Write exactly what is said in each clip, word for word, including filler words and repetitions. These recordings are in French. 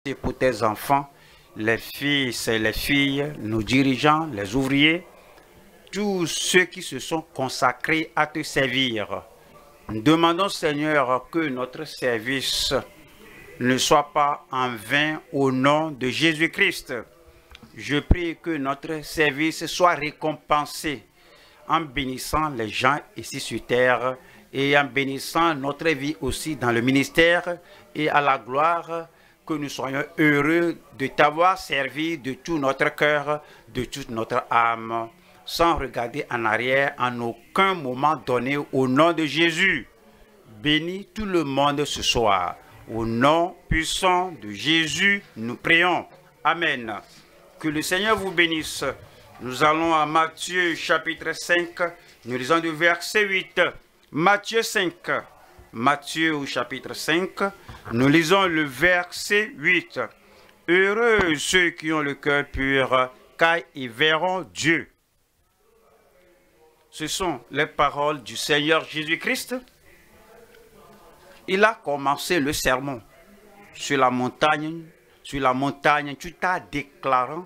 Et pour tes enfants, les fils et les filles, nos dirigeants, les ouvriers, tous ceux qui se sont consacrés à te servir. Nous demandons, Seigneur, que notre service ne soit pas en vain au nom de Jésus-Christ. Je prie que notre service soit récompensé en bénissant les gens ici sur terre et en bénissant notre vie aussi dans le ministère et à la gloire, que nous soyons heureux de t'avoir servi de tout notre cœur, de toute notre âme, sans regarder en arrière en aucun moment donné au nom de Jésus. Bénis tout le monde ce soir. Au nom puissant de Jésus, nous prions. Amen. Que le Seigneur vous bénisse. Nous allons à Matthieu chapitre cinq, nous lisons du verset huit. Matthieu cinq. Matthieu au chapitre cinq, nous lisons le verset huit. Heureux ceux qui ont le cœur pur, car ils verront Dieu. Ce sont les paroles du Seigneur Jésus-Christ. Il a commencé le sermon sur la montagne, sur la montagne, tout en déclarant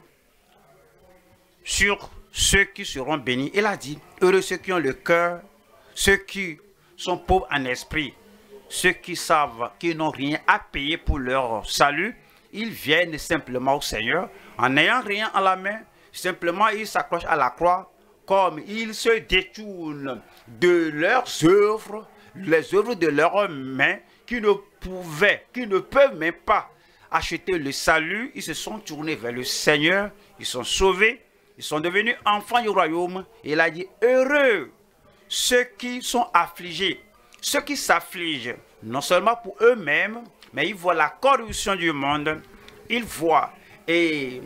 sur ceux qui seront bénis. Il a dit, heureux ceux qui ont le cœur, ceux qui sont pauvres en esprit, ceux qui savent qu'ils n'ont rien à payer pour leur salut, ils viennent simplement au Seigneur en n'ayant rien à la main, simplement ils s'accrochent à la croix, comme ils se détournent de leurs œuvres, les œuvres de leurs mains, qui ne pouvaient, qui ne peuvent même pas acheter le salut. Ils se sont tournés vers le Seigneur, ils sont sauvés, ils sont devenus enfants du royaume. Et il a dit, heureux ceux qui sont affligés, ceux qui s'affligent, non seulement pour eux-mêmes, mais ils voient la corruption du monde, ils voient, et,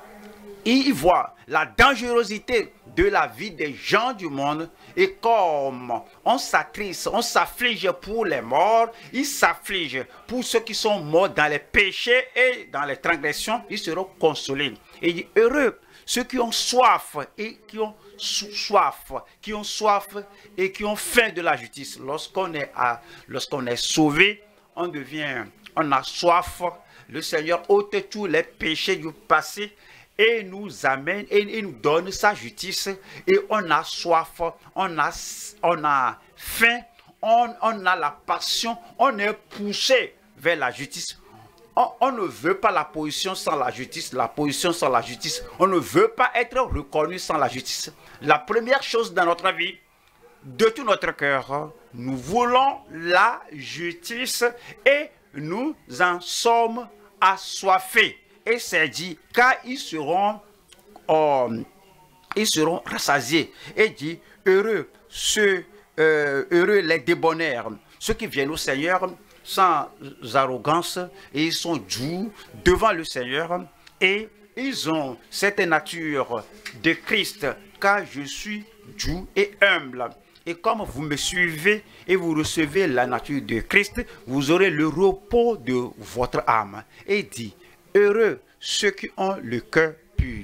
ils voient la dangerosité de la vie des gens du monde, et comme on s'attriste, on s'afflige pour les morts, ils s'affligent pour ceux qui sont morts dans les péchés et dans les transgressions, ils seront consolés. Et il dit, heureux ceux qui ont soif et qui ont soif, qui ont soif et qui ont faim de la justice. Lorsqu'on est, à, lorsqu'on est sauvé, on devient, on a soif. Le Seigneur ôte tous les péchés du passé et nous amène et, et nous donne sa justice. Et on a soif, on a, on a faim, on, on a la passion, on est poussé vers la justice. On, on ne veut pas la position sans la justice, la position sans la justice. On ne veut pas être reconnu sans la justice. La première chose dans notre vie, de tout notre cœur, nous voulons la justice et nous en sommes assoiffés. Et c'est dit, car ils seront, euh, ils seront rassasiés. Et dit, heureux ceux, euh, heureux les débonnaires, ceux qui viennent au Seigneur sans arrogance, et ils sont doux devant le Seigneur, et ils ont cette nature de Christ, car je suis doux et humble. Et comme vous me suivez et vous recevez la nature de Christ, vous aurez le repos de votre âme. Et dit, heureux ceux qui ont le cœur pur.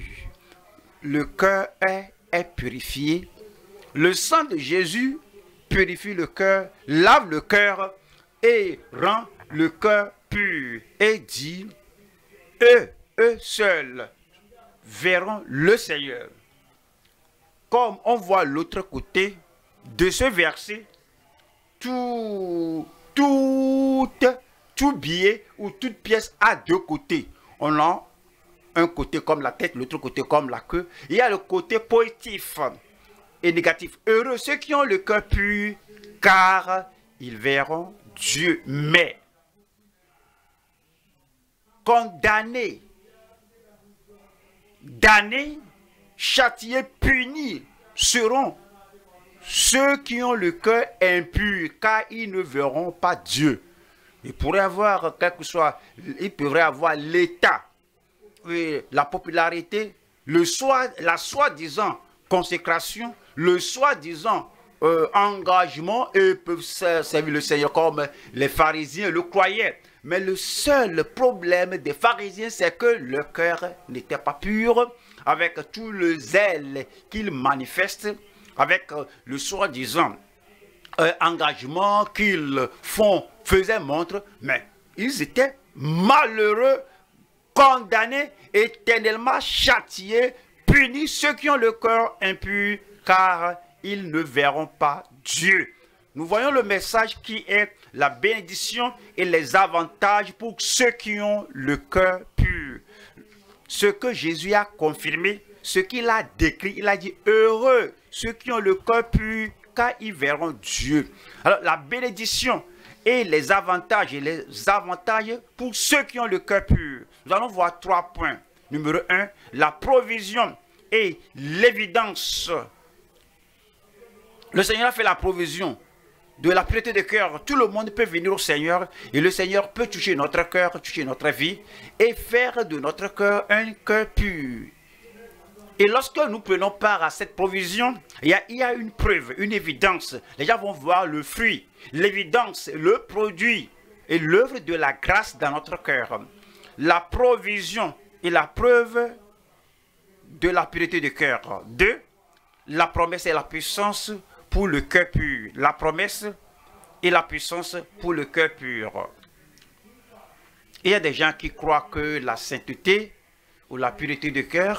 Le cœur est, est purifié. Le sang de Jésus purifie le cœur, lave le cœur, et rend le cœur pur. Et dit, eux, eux seuls verront le Seigneur. Comme on voit l'autre côté de ce verset, tout, tout, tout billet ou toute pièce a deux côtés. On a un côté comme la tête, l'autre côté comme la queue. Il y a le côté positif et négatif. Heureux ceux qui ont le cœur pur, car ils verront Dieu. Mais condamnés, damnés, châtiés, punis seront ceux qui ont le cœur impur, car ils ne verront pas Dieu. Ils pourraient avoir, quel que soit, ils pourraient avoir l'état, la popularité, le soi, la soi-disant consécration, le soi-disant Euh, engagement et peuvent servir le Seigneur comme les pharisiens le croyaient. Mais le seul problème des pharisiens, c'est que leur cœur n'était pas pur, avec tout le zèle qu'ils manifestent, avec euh, le soi-disant euh, engagement qu'ils font, faisaient montre, mais ils étaient malheureux condamner, éternellement châtier, punir ceux qui ont le cœur impur, car ils ne verront pas Dieu. Nous voyons le message qui est la bénédiction et les avantages pour ceux qui ont le cœur pur. Ce que Jésus a confirmé, ce qu'il a décrit, il a dit heureux ceux qui ont le cœur pur, car ils verront Dieu. Alors la bénédiction et les avantages et les avantages pour ceux qui ont le cœur pur. Nous allons voir trois points. Numéro un, la provision et l'évidence. Le Seigneur a fait la provision de la pureté de cœur. Tout le monde peut venir au Seigneur et le Seigneur peut toucher notre cœur, toucher notre vie et faire de notre cœur un cœur pur. Et lorsque nous prenons part à cette provision, il y a, il y a une preuve, une évidence. Les gens vont voir le fruit, l'évidence, le produit et l'œuvre de la grâce dans notre cœur. La provision et la preuve de la pureté du cœur. Deux, la promesse et la puissance pour le cœur pur. La promesse et la puissance pour le cœur pur. Il y a des gens qui croient que la sainteté ou la pureté du cœur,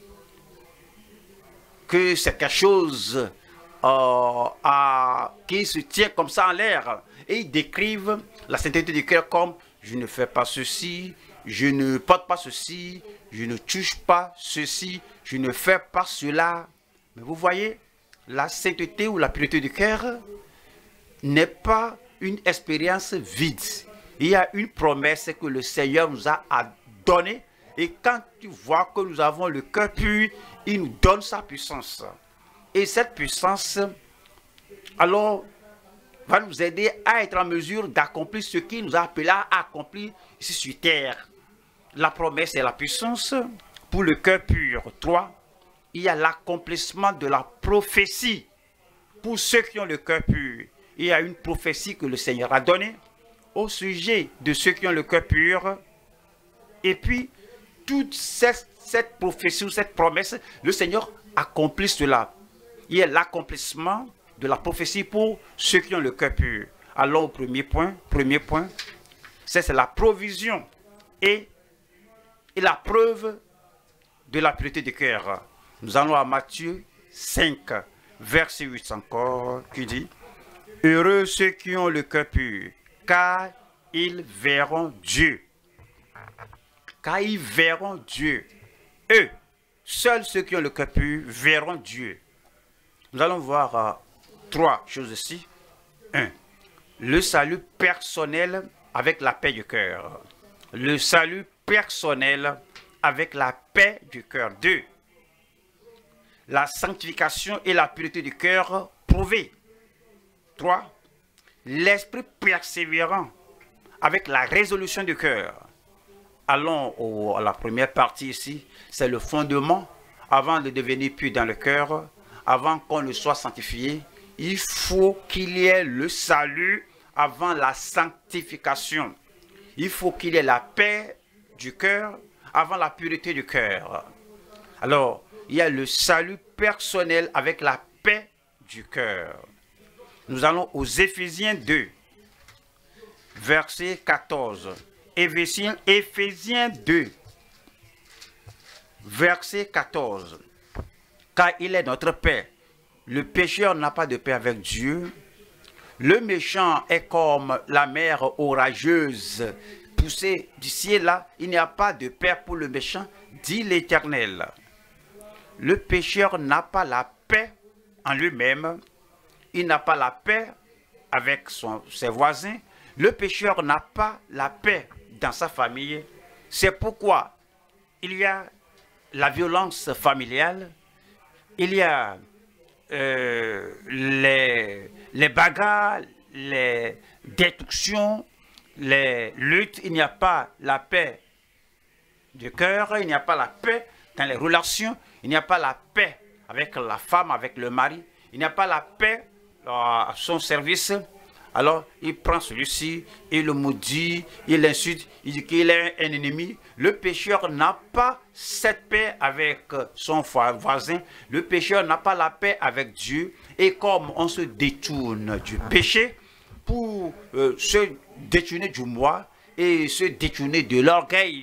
que c'est quelque chose euh, à, qui se tient comme ça en l'air. Et ils décrivent la sainteté du cœur comme « je ne fais pas ceci, je ne porte pas ceci, je ne touche pas ceci, je ne fais pas cela ». Mais vous voyez, la sainteté ou la pureté du cœur n'est pas une expérience vide. Il y a une promesse que le Seigneur nous a donnée. Et quand tu vois que nous avons le cœur pur, il nous donne sa puissance. Et cette puissance, alors, va nous aider à être en mesure d'accomplir ce qu'il nous a appelé à accomplir ici sur terre. La promesse et la puissance pour le cœur pur. Trois, il y a l'accomplissement de la prophétie pour ceux qui ont le cœur pur. Il y a une prophétie que le Seigneur a donnée au sujet de ceux qui ont le cœur pur. Et puis, toute cette, cette prophétie ou cette promesse, le Seigneur accomplit cela. Il y a l'accomplissement de la prophétie pour ceux qui ont le cœur pur. Allons au premier point. Premier point, c'est la provision et, et la preuve de la pureté du cœur. Nous allons à Matthieu cinq, verset huit encore, qui dit « Heureux ceux qui ont le cœur pur, car ils verront Dieu. » Car ils verront Dieu. Eux, seuls ceux qui ont le cœur pur verront Dieu. Nous allons voir euh, trois choses ici. Un, le salut personnel avec la paix du cœur. Le salut personnel avec la paix du cœur. Deux, la sanctification et la pureté du cœur prouvée. Trois, l'esprit persévérant avec la résolution du cœur. Allons au, à la première partie ici, c'est le fondement. Avant de devenir pur dans le cœur, avant qu'on ne soit sanctifié, il faut qu'il y ait le salut avant la sanctification. Il faut qu'il y ait la paix du cœur avant la pureté du cœur. Alors, il y a le salut personnel avec la paix du cœur. Nous allons aux Éphésiens deux, verset quatorze. Éphésiens, Éphésiens deux, verset quatorze. Car il est notre paix. Le pécheur n'a pas de paix avec Dieu. Le méchant est comme la mer orageuse poussée du ciel là. Il n'y a pas de paix pour le méchant, dit l'Éternel. Le pécheur n'a pas la paix en lui-même. Il n'a pas la paix avec son, ses voisins. Le pécheur n'a pas la paix dans sa famille. C'est pourquoi il y a la violence familiale, il y a euh, les, les bagarres, les destructions, les luttes. Il n'y a pas la paix du cœur, il n'y a pas la paix dans les relations, il n'y a pas la paix avec la femme, avec le mari, il n'y a pas la paix à son service. Alors, il prend celui-ci, il le maudit, il l'insulte, il dit qu'il est un ennemi. Le pécheur n'a pas cette paix avec son voisin. Le pécheur n'a pas la paix avec Dieu. Et comme on se détourne du péché pour euh, se détourner du moi et se détourner de l'orgueil,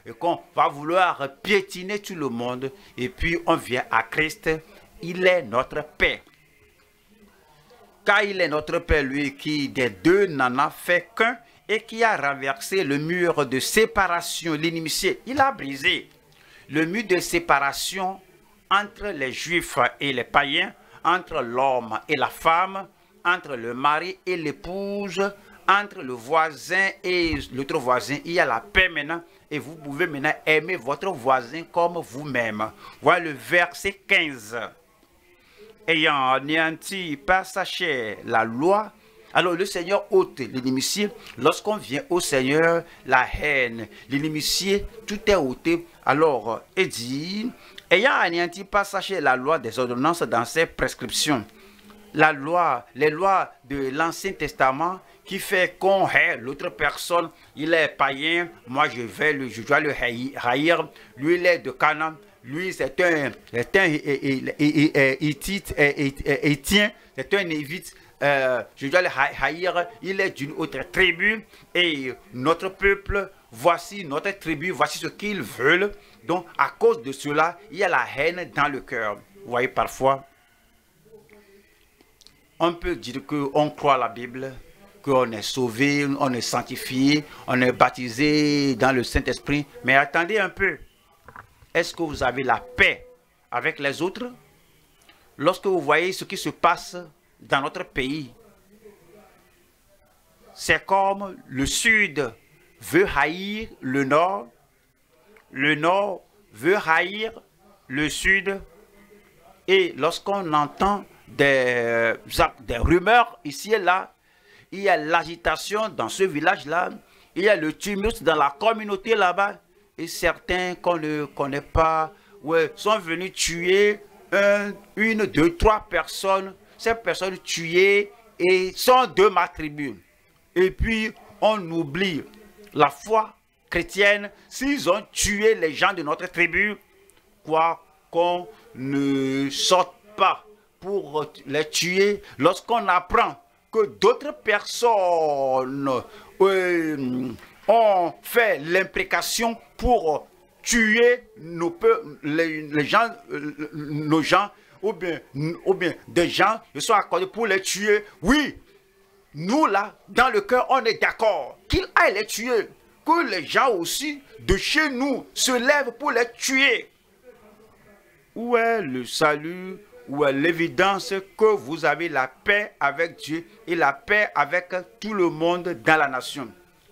et qu'on va vouloir piétiner tout le monde, et puis on vient à Christ, il est notre paix. Car il est notre paix, lui qui des deux n'en a fait qu'un, et qui a renversé le mur de séparation, l'inimitié. Il a brisé le mur de séparation entre les Juifs et les païens, entre l'homme et la femme, entre le mari et l'épouse, entre le voisin et l'autre voisin. Il y a la paix maintenant, et vous pouvez maintenant aimer votre voisin comme vous-même. Voilà le verset quinze. Ayant anéanti par sa chair la loi, alors le Seigneur ôte l'inimitié. Lorsqu'on vient au Seigneur, la haine, l'inimitié, tout est ôté. Alors, il dit, ayant anéanti par sa chair la loi des ordonnances dans ses prescriptions, la loi, les lois de l'Ancien Testament qui fait qu'on hait l'autre personne, il est païen, moi je vais le, je dois le haïr, lui il est de Canaan, lui c'est un, c'est un Hittite, Hétien, c'est un Évite, euh, je dois le haïr, il est d'une autre tribu, et notre peuple, voici notre tribu, voici ce qu'ils veulent. Donc à cause de cela, il y a la haine dans le cœur. Vous voyez, parfois, on peut dire qu'on croit à la Bible, qu'on est sauvé, on est sanctifié, on est baptisé dans le Saint-Esprit. Mais attendez un peu. Est-ce que vous avez la paix avec les autres? Lorsque vous voyez ce qui se passe dans notre pays, c'est comme le Sud veut haïr le Nord, le Nord veut haïr le Sud, et lorsqu'on entend des, des rumeurs ici et là, il y a l'agitation dans ce village-là, il y a le tumulte dans la communauté là-bas, et certains qu'on ne connaît pas, ouais, sont venus tuer un, une, deux, trois personnes. Ces personnes tuées et sont de ma tribu. Et puis on oublie la foi chrétienne. S'ils ont tué les gens de notre tribu, quoi qu'on ne sorte pas pour les tuer, lorsqu'on apprend que d'autres personnes euh, ont fait l'imprécation pour tuer nos, les, les gens, euh, nos gens, ou bien, ou bien des gens qui sont accordés pour les tuer. Oui, nous là, dans le cœur, on est d'accord qu'ils aillent les tuer, que les gens aussi de chez nous se lèvent pour les tuer. Où est le salut? Où est l'évidence que vous avez la paix avec Dieu et la paix avec tout le monde dans la nation?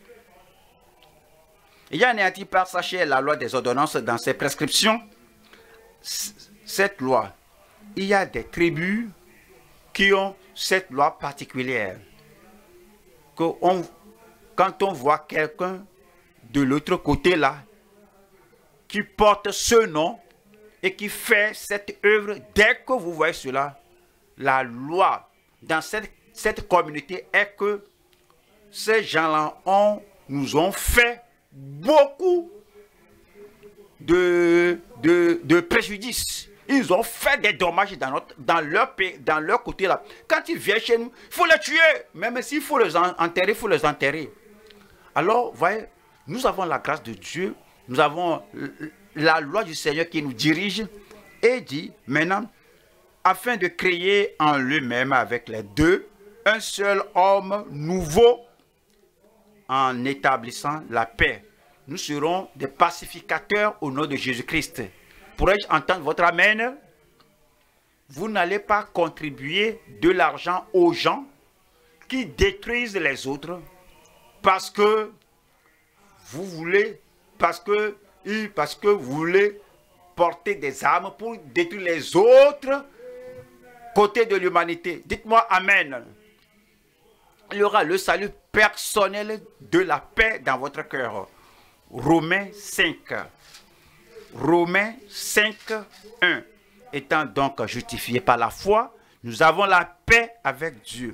Il y a anéanti par sa chair la loi des ordonnances dans ses prescriptions. Cette loi, il y a des tribus qui ont cette loi particulière. Que on, quand on voit quelqu'un de l'autre côté là, qui porte ce nom et qui fait cette œuvre, dès que vous voyez cela, la loi dans cette, cette communauté est que ces gens-là ont, nous ont fait beaucoup de, de, de préjudices. Ils ont fait des dommages dans, notre, dans, leur, dans leur côté là. Quand ils viennent chez nous, il faut les tuer. Même s'il faut les enterrer, il faut les enterrer. Alors, vous voyez, nous avons la grâce de Dieu. Nous avons la loi du Seigneur qui nous dirige. Et dit, maintenant, afin de créer en lui-même avec les deux, un seul homme nouveau, en établissant la paix. Nous serons des pacificateurs au nom de Jésus-Christ. Pourrais-je entendre votre amen? Vous n'allez pas contribuer de l'argent aux gens qui détruisent les autres parce que vous voulez, parce que, parce que vous voulez porter des armes pour détruire les autres côtés de l'humanité. Dites-moi amen. Il y aura le salut personnel de la paix dans votre cœur. Romains cinq. Romains cinq, un. Étant donc justifiés par la foi, nous avons la paix avec Dieu.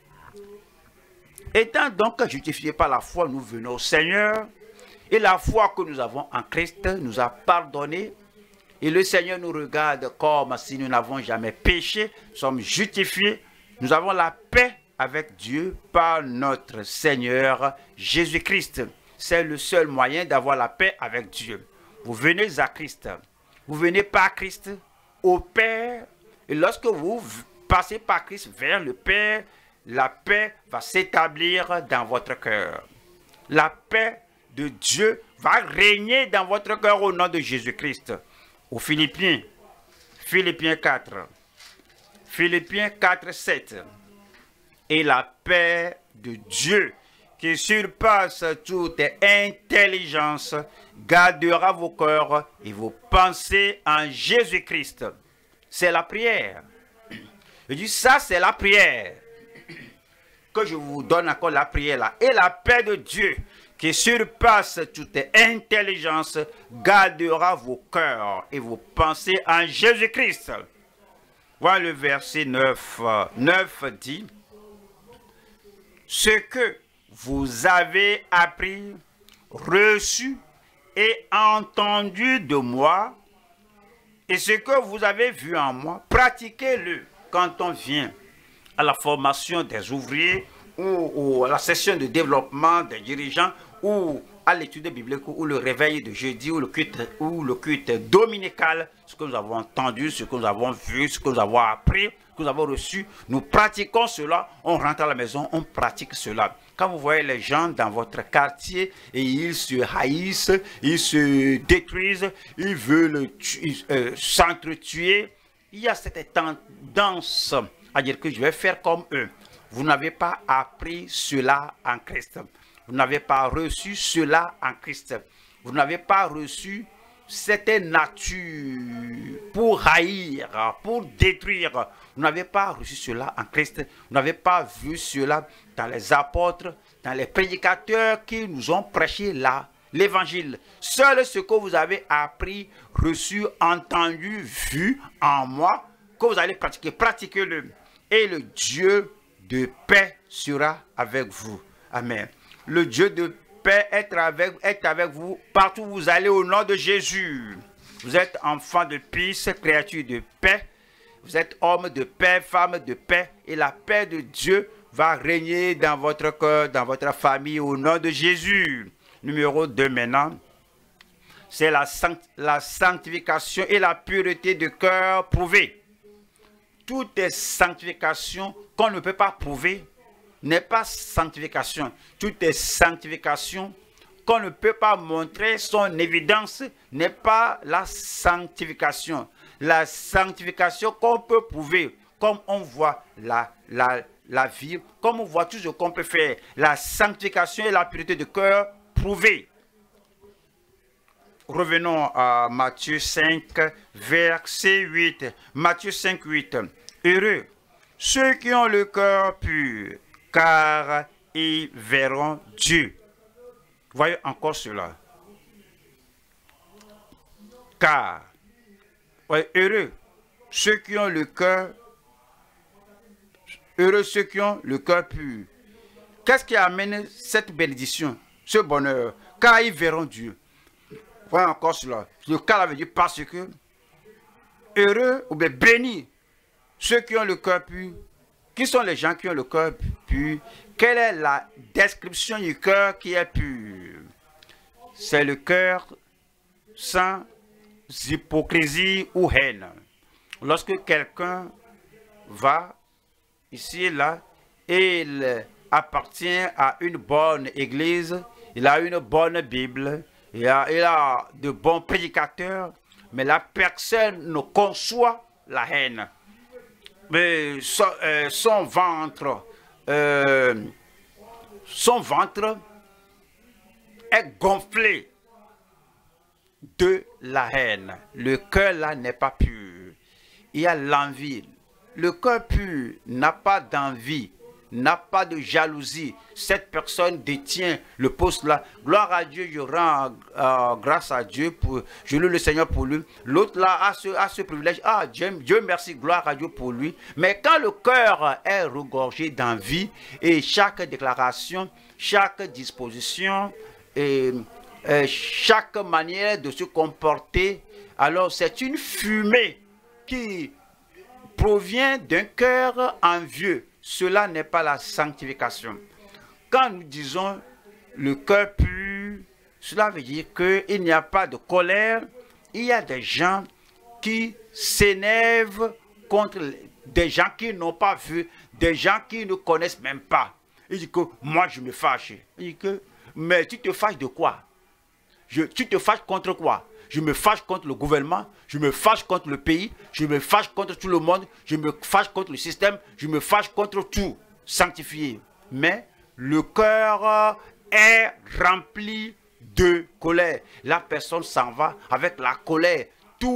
Étant donc justifiés par la foi, nous venons au Seigneur. Et la foi que nous avons en Christ nous a pardonné. Et le Seigneur nous regarde comme si nous n'avons jamais péché. Nous sommes justifiés. Nous avons la paix avec Dieu par notre Seigneur Jésus-Christ. c'est le seul moyen d'avoir la paix avec Dieu. Vous venez à Christ. Vous venez par Christ au Père. Et lorsque vous passez par Christ vers le Père, la paix va s'établir dans votre cœur. La paix de Dieu va régner dans votre cœur au nom de Jésus-Christ. Aux Philippiens, Philippiens quatre, Philippiens quatre, sept. Et la paix de Dieu, qui surpasse toute intelligence, gardera vos cœurs et vos pensées en Jésus-Christ. C'est la prière. Je dis ça, c'est la prière. Que je vous donne encore la prière là. Et la paix de Dieu, qui surpasse toute intelligence, gardera vos cœurs et vos pensées en Jésus-Christ. Voilà le verset neuf. neuf dit, ce que vous avez appris, reçu et entendu de moi, et ce que vous avez vu en moi, pratiquez-le quand on vient à la formation des ouvriers ou, ou à la session de développement des dirigeants ou à l'étude biblique ou le réveil de jeudi ou le culte, ou le culte dominical, ce que nous avons entendu, ce que nous avons vu, ce que nous avons appris, ce que nous avons reçu, nous pratiquons cela, on rentre à la maison, on pratique cela. Quand vous voyez les gens dans votre quartier et ils se haïssent, ils se détruisent, ils veulent euh, s'entretuer, il y a cette tendance à dire que je vais faire comme eux. Vous n'avez pas appris cela en Christ. Vous n'avez pas reçu cela en Christ. Vous n'avez pas reçu cette nature pour haïr, pour détruire. Vous n'avez pas reçu cela en Christ. Vous n'avez pas vu cela dans les apôtres, dans les prédicateurs qui nous ont prêché là, l'évangile. Seul ce que vous avez appris, reçu, entendu, vu en moi, que vous allez pratiquer, pratiquez-le. Et le Dieu de paix sera avec vous. Amen. Le Dieu de paix est avec, est avec vous partout où vous allez au nom de Jésus. Vous êtes enfant de peace, créature de paix. Vous êtes homme de paix, femme de paix. Et la paix de Dieu va régner dans votre cœur, dans votre famille au nom de Jésus. Numéro deux maintenant. C'est la, sanct la sanctification et la pureté de cœur prouvée. Toute sanctification qu'on ne peut pas prouver n'est pas sanctification. Toute sanctification qu'on ne peut pas montrer son évidence n'est pas la sanctification. La sanctification qu'on peut prouver, comme on voit la, la, la vie, comme on voit tout ce qu'on peut faire. La sanctification et la pureté de cœur prouvée. Revenons à Matthieu cinq, verset huit. Matthieu cinq, huit. Heureux ceux qui ont le cœur pur, car ils verront Dieu. Voyez encore cela. Car, ouais, heureux ceux qui ont le cœur, heureux ceux qui ont le cœur pur. Qu'est-ce qui amène cette bénédiction, ce bonheur? Car ils verront Dieu. Voyez encore cela. Le cas veut dire parce que heureux ou bien bénis ceux qui ont le cœur pur. Qui sont les gens qui ont le cœur pur? Quelle est la description du cœur qui est pur? C'est le cœur sans hypocrisie ou haine. Lorsque quelqu'un va ici et là, et il appartient à une bonne église, il a une bonne Bible, il a, il a de bons prédicateurs, mais la personne ne conçoit la haine. Mais son, euh, son ventre, euh, son ventre est gonflé de la haine. Le cœur là n'est pas pur. Il y a l'envie. Le cœur pur n'a pas d'envie, n'a pas de jalousie. Cette personne détient le poste là. Gloire à Dieu, je rends euh, grâce à Dieu, pour, je loue le Seigneur pour lui. L'autre là a ce, a ce privilège. Ah, Dieu, Dieu merci, gloire à Dieu pour lui. Mais quand le cœur est regorgé d'envie et chaque déclaration, chaque disposition et, et chaque manière de se comporter, alors c'est une fumée qui provient d'un cœur envieux. Cela n'est pas la sanctification. Quand nous disons le cœur pur, Cela veut dire qu'il n'y a pas de colère. Il y a des gens qui s'énervent contre des gens qui n'ont pas vu, des gens qui ne connaissent même pas. Il dit que moi je me fâche. Il dit que, mais tu te fâches de quoi? Je, tu te fâches contre quoi? Je me fâche contre le gouvernement, je me fâche contre le pays, je me fâche contre tout le monde, je me fâche contre le système, je me fâche contre tout. Sanctifié. Mais le cœur est rempli de colère. La personne s'en va avec la colère.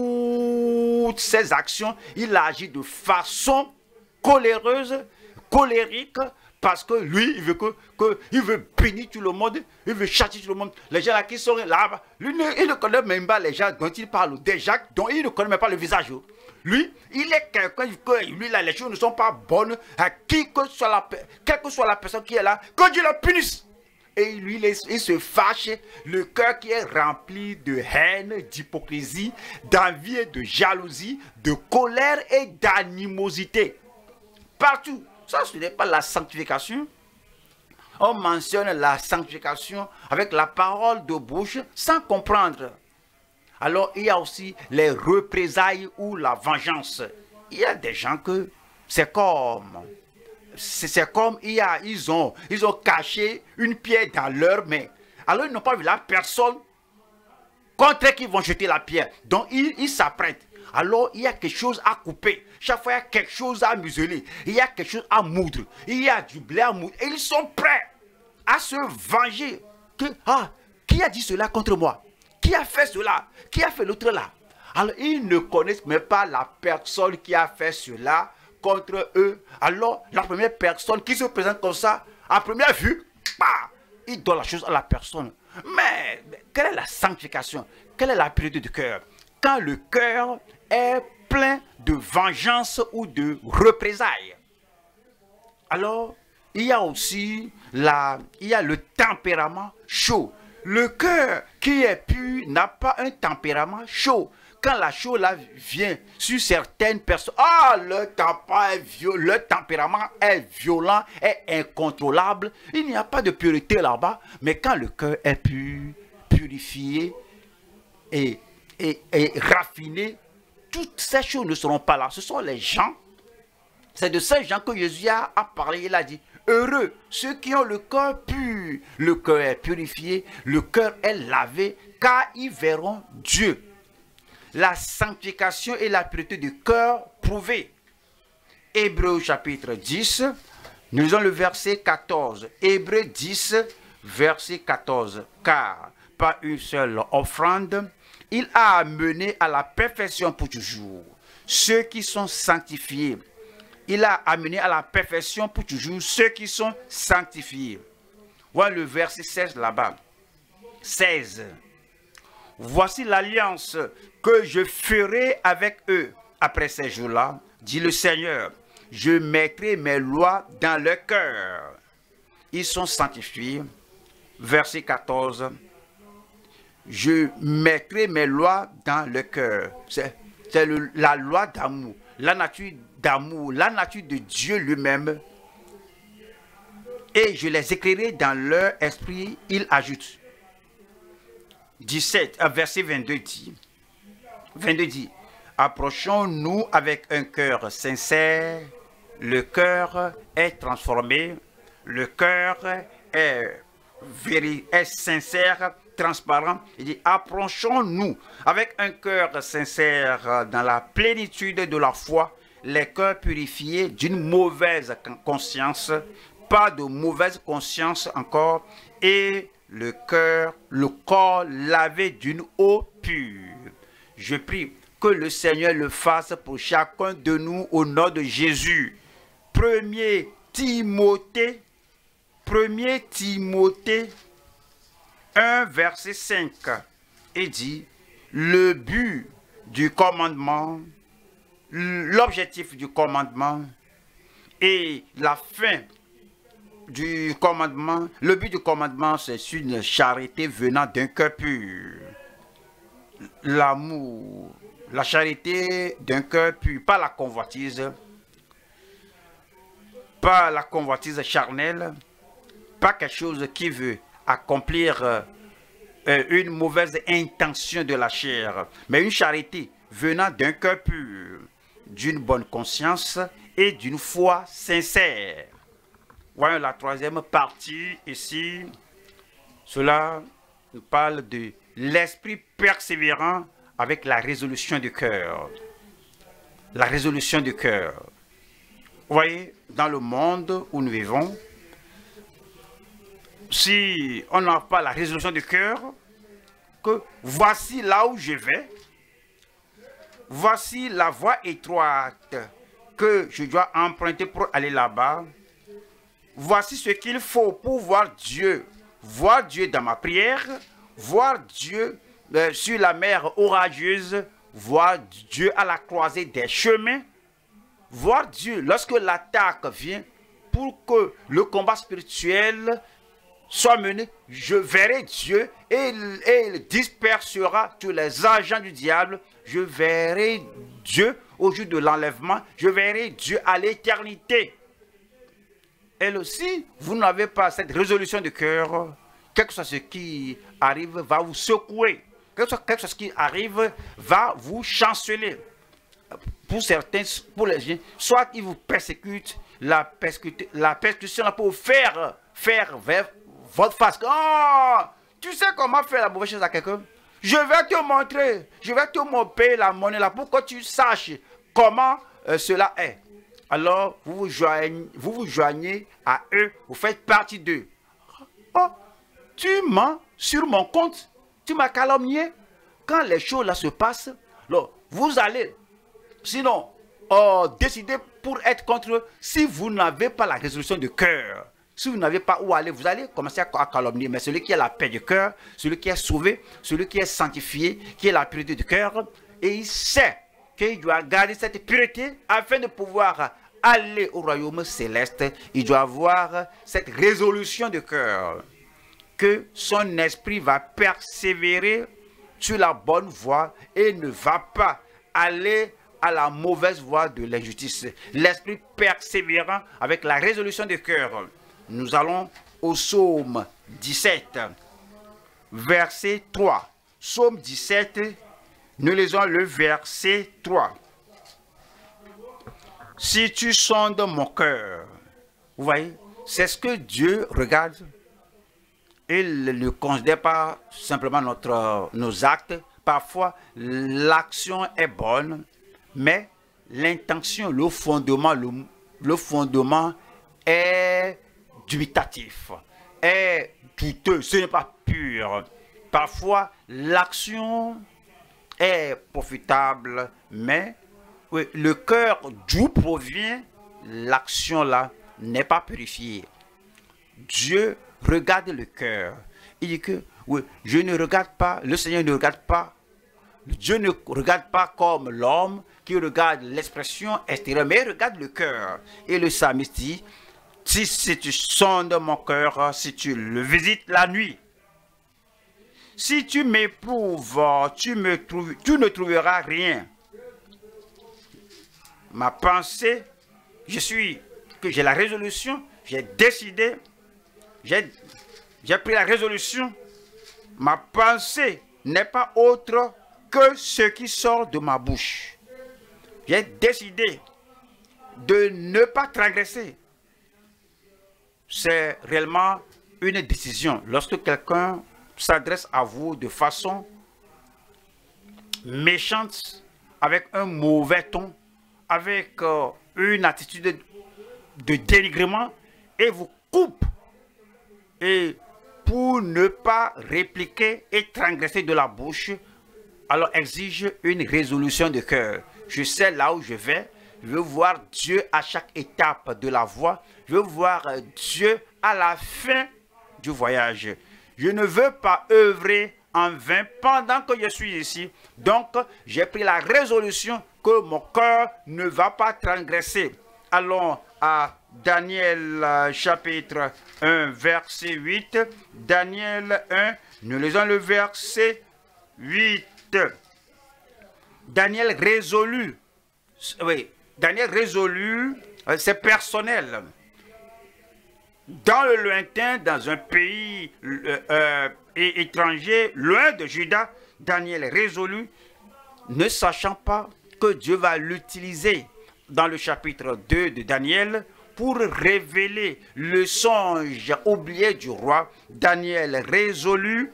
Toutes ses actions, il agit de façon coléreuse, colérique, parce que lui, il veut que, que il veut bénir tout le monde, il veut châtier tout le monde. Les gens là qui sont là, lui, il ne connaît même pas les gens dont il parle, des gens dont il ne connaît même pas le visage. Lui, il est quelqu'un que lui là, les choses ne sont pas bonnes à qui que soit la, quelle que soit la personne qui est là, que Dieu la punisse. Et lui, il, est, il se fâche, le cœur qui est rempli de haine, d'hypocrisie, d'envie et de jalousie, de colère et d'animosité. Partout. Ça, ce n'est pas la sanctification. On mentionne la sanctification avec la parole de bouche sans comprendre. Alors, il y a aussi les représailles ou la vengeance. Il y a des gens que c'est comme... C'est comme il y a, ils, ont, ils ont caché une pierre dans leur main. Alors, ils n'ont pas vu la personne contre qui ils vont jeter la pierre. Donc, ils ils s'apprêtent. Alors, il y a quelque chose à couper. Chaque fois, il y a quelque chose à museler. Il y a quelque chose à moudre. Il y a du blé à moudre. Et ils sont prêts à se venger. Que, ah, qui a dit cela contre moi? Qui a fait cela? Qui a fait l'autre là? Alors, ils ne connaissent même pas la personne qui a fait cela contre eux. Alors, la première personne qui se présente comme ça, à première vue, bah, il donne la chose à la personne. Mais, quelle est la sanctification? Quelle est la pureté du cœur? Quand le cœur est plein de vengeance ou de représailles. Alors, il y a aussi la, il y a le tempérament chaud. Le cœur qui est pur n'a pas un tempérament chaud. Quand la chose là vient sur certaines personnes, ah, le, le tempérament est violent, est incontrôlable. Il n'y a pas de pureté là-bas. Mais quand le cœur est pur, purifié et, et, et raffiné, toutes ces choses ne seront pas là. Ce sont les gens, c'est de ces gens que Jésus a, a parlé. Il a dit, heureux ceux qui ont le cœur pur. Le cœur est purifié, le cœur est lavé, car ils verront Dieu. La sanctification et la pureté du cœur prouvée. Hébreux chapitre dix, nous lisons le verset quatorze. Hébreux dix, verset quatorze. Car par une seule offrande, il a amené à la perfection pour toujours ceux qui sont sanctifiés. Il a amené à la perfection pour toujours ceux qui sont sanctifiés. Voilà le verset seize là-bas. seize. Voici l'alliance que je ferai avec eux après ces jours-là, dit le Seigneur. Je mettrai mes lois dans leur cœur. Ils sont sanctifiés. Verset quatorze. Je mettrai mes lois dans le cœur. C'est la loi d'amour, la nature d'amour, la nature de Dieu lui-même. Et je les écrirai dans leur esprit, il ajoute. dix-sept, verset vingt-deux dit, vingt-deux dit, approchons-nous avec un cœur sincère, le cœur est transformé, le cœur est, est sincère, transparent. Il dit, approchons-nous avec un cœur sincère dans la plénitude de la foi, les cœurs purifiés d'une mauvaise conscience, pas de mauvaise conscience encore, et le cœur, le corps lavé d'une eau pure. Je prie que le Seigneur le fasse pour chacun de nous au nom de Jésus. Premier Timothée, premier Timothée un, verset cinq, et dit, le but du commandement, l'objectif du commandement et la fin du commandement, le but du commandement, c'est une charité venant d'un cœur pur. L'amour, la charité d'un cœur pur, pas la convoitise, pas la convoitise charnelle, pas quelque chose qui veut accomplir euh, une mauvaise intention de la chair, mais une charité venant d'un cœur pur, d'une bonne conscience et d'une foi sincère. Voyons la troisième partie ici. Cela nous parle de l'esprit persévérant avec la résolution du cœur. La résolution du cœur. Vous voyez, dans le monde où nous vivons, si on n'a pas la résolution du cœur, que voici là où je vais, voici la voie étroite que je dois emprunter pour aller là-bas, voici ce qu'il faut pour voir Dieu, voir Dieu dans ma prière, voir Dieu euh, sur la mer orageuse, voir Dieu à la croisée des chemins, voir Dieu lorsque l'attaque vient pour que le combat spirituel soit mené, je verrai Dieu et il, et il dispersera tous les agents du diable. Je verrai Dieu au jour de l'enlèvement, je verrai Dieu à l'éternité. Et si vous n'avez pas cette résolution de cœur, quelque chose ce qui arrive va vous secouer, quelque chose, quelque chose qui arrive va vous chanceler. Pour certains, pour les gens, soit ils vous persécutent, la, persécuter, la persécution là pour faire, faire vers votre face. Oh, tu sais comment faire la mauvaise chose à quelqu'un? Je vais te montrer, je vais te montrer la monnaie là pour que tu saches comment euh, cela est. Alors, vous vous, joignez, vous vous joignez à eux, vous faites partie d'eux. Oh, tu mens sur mon compte, tu m'as calomnié. Quand les choses là se passent, alors, vous allez, sinon, oh, décider pour être contre eux. Si vous n'avez pas la résolution de cœur, si vous n'avez pas où aller, vous allez commencer à calomnier. Mais celui qui a la paix du cœur, celui qui est sauvé, celui qui est sanctifié, qui a la pureté du cœur, et il sait qu'il doit garder cette pureté afin de pouvoir aller au royaume céleste. Il doit avoir cette résolution de cœur que son esprit va persévérer sur la bonne voie et ne va pas aller à la mauvaise voie de l'injustice. L'esprit persévérant avec la résolution de cœur. Nous allons au psaume dix-sept, verset trois. Psaume dix-sept, nous lisons le verset trois. Si tu sondes mon cœur, vous voyez, c'est ce que Dieu regarde. Il ne considère pas simplement notre, nos actes. Parfois, l'action est bonne, mais l'intention, le fondement, le, le fondement est dubitatif, est douteux, ce n'est pas pur. Parfois, l'action est profitable, mais oui, le cœur d'où provient l'action là n'est pas purifiée. Dieu regarde le cœur. Il dit que oui, je ne regarde pas, le Seigneur ne regarde pas, Dieu ne regarde pas comme l'homme qui regarde l'expression extérieure, mais il regarde le cœur. Et le psalmiste dit, si, si tu sondes mon cœur, si tu le visites la nuit, si tu m'éprouves, tu, me trouves, tu ne trouveras rien. Ma pensée, je suis, que j'ai la résolution, j'ai décidé, j'ai pris la résolution, ma pensée n'est pas autre que ce qui sort de ma bouche. J'ai décidé de ne pas transgresser. C'est réellement une décision. Lorsque quelqu'un s'adresse à vous de façon méchante, avec un mauvais ton, avec euh, une attitude de, de dénigrement, et vous coupe, et pour ne pas répliquer et transgresser de la bouche, alors exige une résolution de cœur. Je sais là où je vais, je veux voir Dieu à chaque étape de la voie, je veux voir Dieu à la fin du voyage. Je ne veux pas œuvrer en vain pendant que je suis ici. Donc, j'ai pris la résolution que mon cœur ne va pas transgresser. Allons à Daniel euh, chapitre un, verset huit. Daniel un, nous lisons le verset huit. Daniel résolu. Oui, Daniel résolu, euh, c'est personnel. Dans le lointain, dans un pays euh, euh, et étranger, loin de Juda, Daniel résolut, ne sachant pas que Dieu va l'utiliser dans le chapitre deux de Daniel pour révéler le songe oublié du roi. Daniel résolut,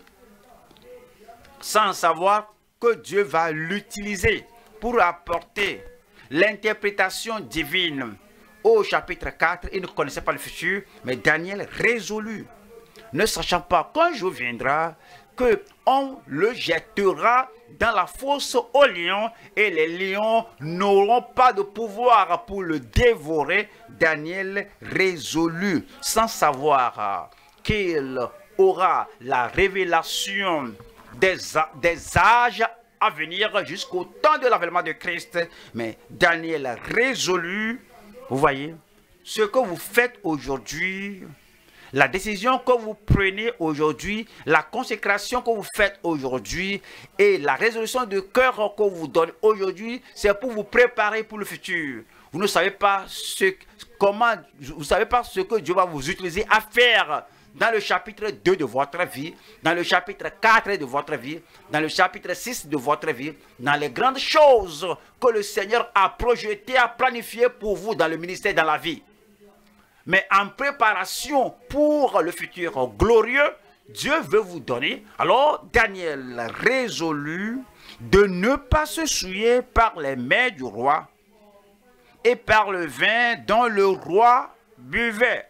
sans savoir que Dieu va l'utiliser pour apporter l'interprétation divine. Au chapitre quatre, il ne connaissait pas le futur, mais Daniel résolut, ne sachant pas qu'un jour viendra, qu'on le jettera dans la fosse aux lions et les lions n'auront pas de pouvoir pour le dévorer. Daniel résolut, sans savoir qu'il aura la révélation des, des âges à venir jusqu'au temps de l'avènement de Christ. Mais Daniel résolut, vous voyez, ce que vous faites aujourd'hui, la décision que vous prenez aujourd'hui, la consécration que vous faites aujourd'hui et la résolution de cœur que vous donnez aujourd'hui, c'est pour vous préparer pour le futur. Vous ne savez pas ce, comment, vous savez pas ce que Dieu va vous utiliser à faire dans le chapitre deux de votre vie, dans le chapitre quatre de votre vie, dans le chapitre six de votre vie, dans les grandes choses que le Seigneur a projetées, a planifiées pour vous dans le ministère, dans la vie. Mais en préparation pour le futur glorieux, Dieu veut vous donner. Alors Daniel résolut de ne pas se souiller par les mains du roi et par le vin dont le roi buvait.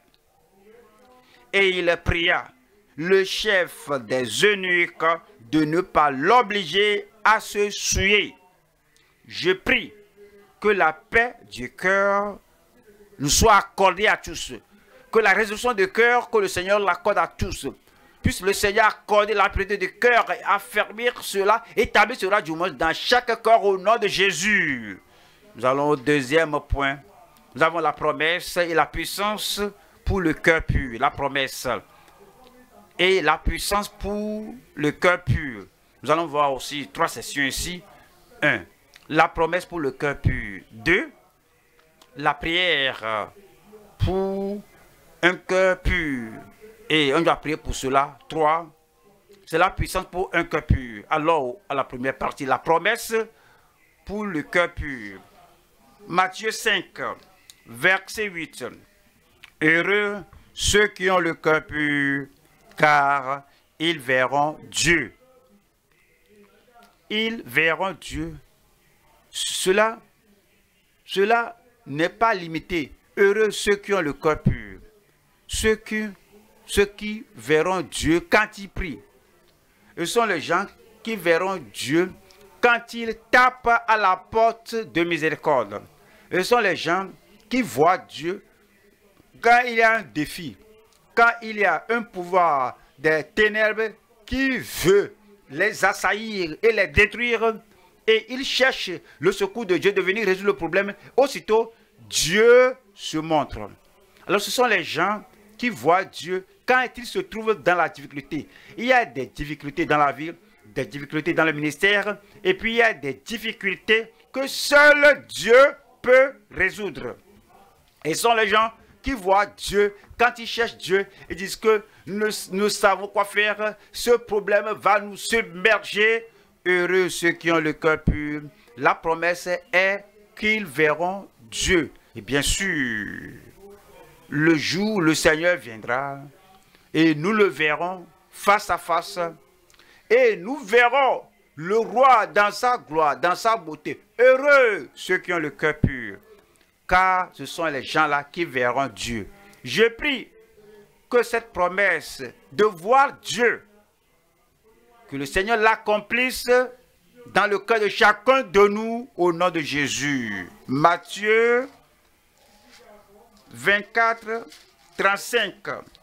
Et il pria le chef des eunuques de ne pas l'obliger à se souiller. Je prie que la paix du cœur nous soit accordée à tous. Que la résolution de cœur, que le Seigneur l'accorde à tous. Puisse le Seigneur accorder la pureté de cœur et affermir cela, établir cela du moins dans chaque corps au nom de Jésus. Nous allons au deuxième point. Nous avons la promesse et la puissance pour le cœur pur. La promesse et la puissance pour le cœur pur. Nous allons voir aussi trois sessions ici. un. La promesse pour le cœur pur. deux. La prière pour un cœur pur. Et on doit prier pour cela. trois. C'est la puissance pour un cœur pur. Alors, à la première partie, la promesse pour le cœur pur. Matthieu cinq, verset huit. Heureux ceux qui ont le cœur pur, car ils verront Dieu. Ils verront Dieu. Cela, cela n'est pas limité. Heureux ceux qui ont le cœur pur. Ceux qui, ceux qui verront Dieu quand ils prient. Ce sont les gens qui verront Dieu quand ils tapent à la porte de miséricorde. Ce sont les gens qui voient Dieu quand il y a un défi, quand il y a un pouvoir des ténèbres qui veut les assaillir et les détruire, et ils cherchent le secours de Dieu de venir résoudre le problème. Aussitôt, Dieu se montre. Alors ce sont les gens qui voient Dieu quand ils se trouvent dans la difficulté. Il y a des difficultés dans la vie, des difficultés dans le ministère, et puis il y a des difficultés que seul Dieu peut résoudre. Et ce sont les gens qui voient Dieu, quand ils cherchent Dieu, ils disent que nous, nous savons quoi faire, ce problème va nous submerger. Heureux ceux qui ont le cœur pur. La promesse est qu'ils verront Dieu. Et bien sûr, le jour où le Seigneur viendra, et nous le verrons face à face, et nous verrons le roi dans sa gloire, dans sa beauté. Heureux ceux qui ont le cœur pur, car ce sont les gens-là qui verront Dieu. Je prie que cette promesse de voir Dieu, que le Seigneur l'accomplisse dans le cœur de chacun de nous au nom de Jésus. Matthieu vingt-quatre, trente-cinq.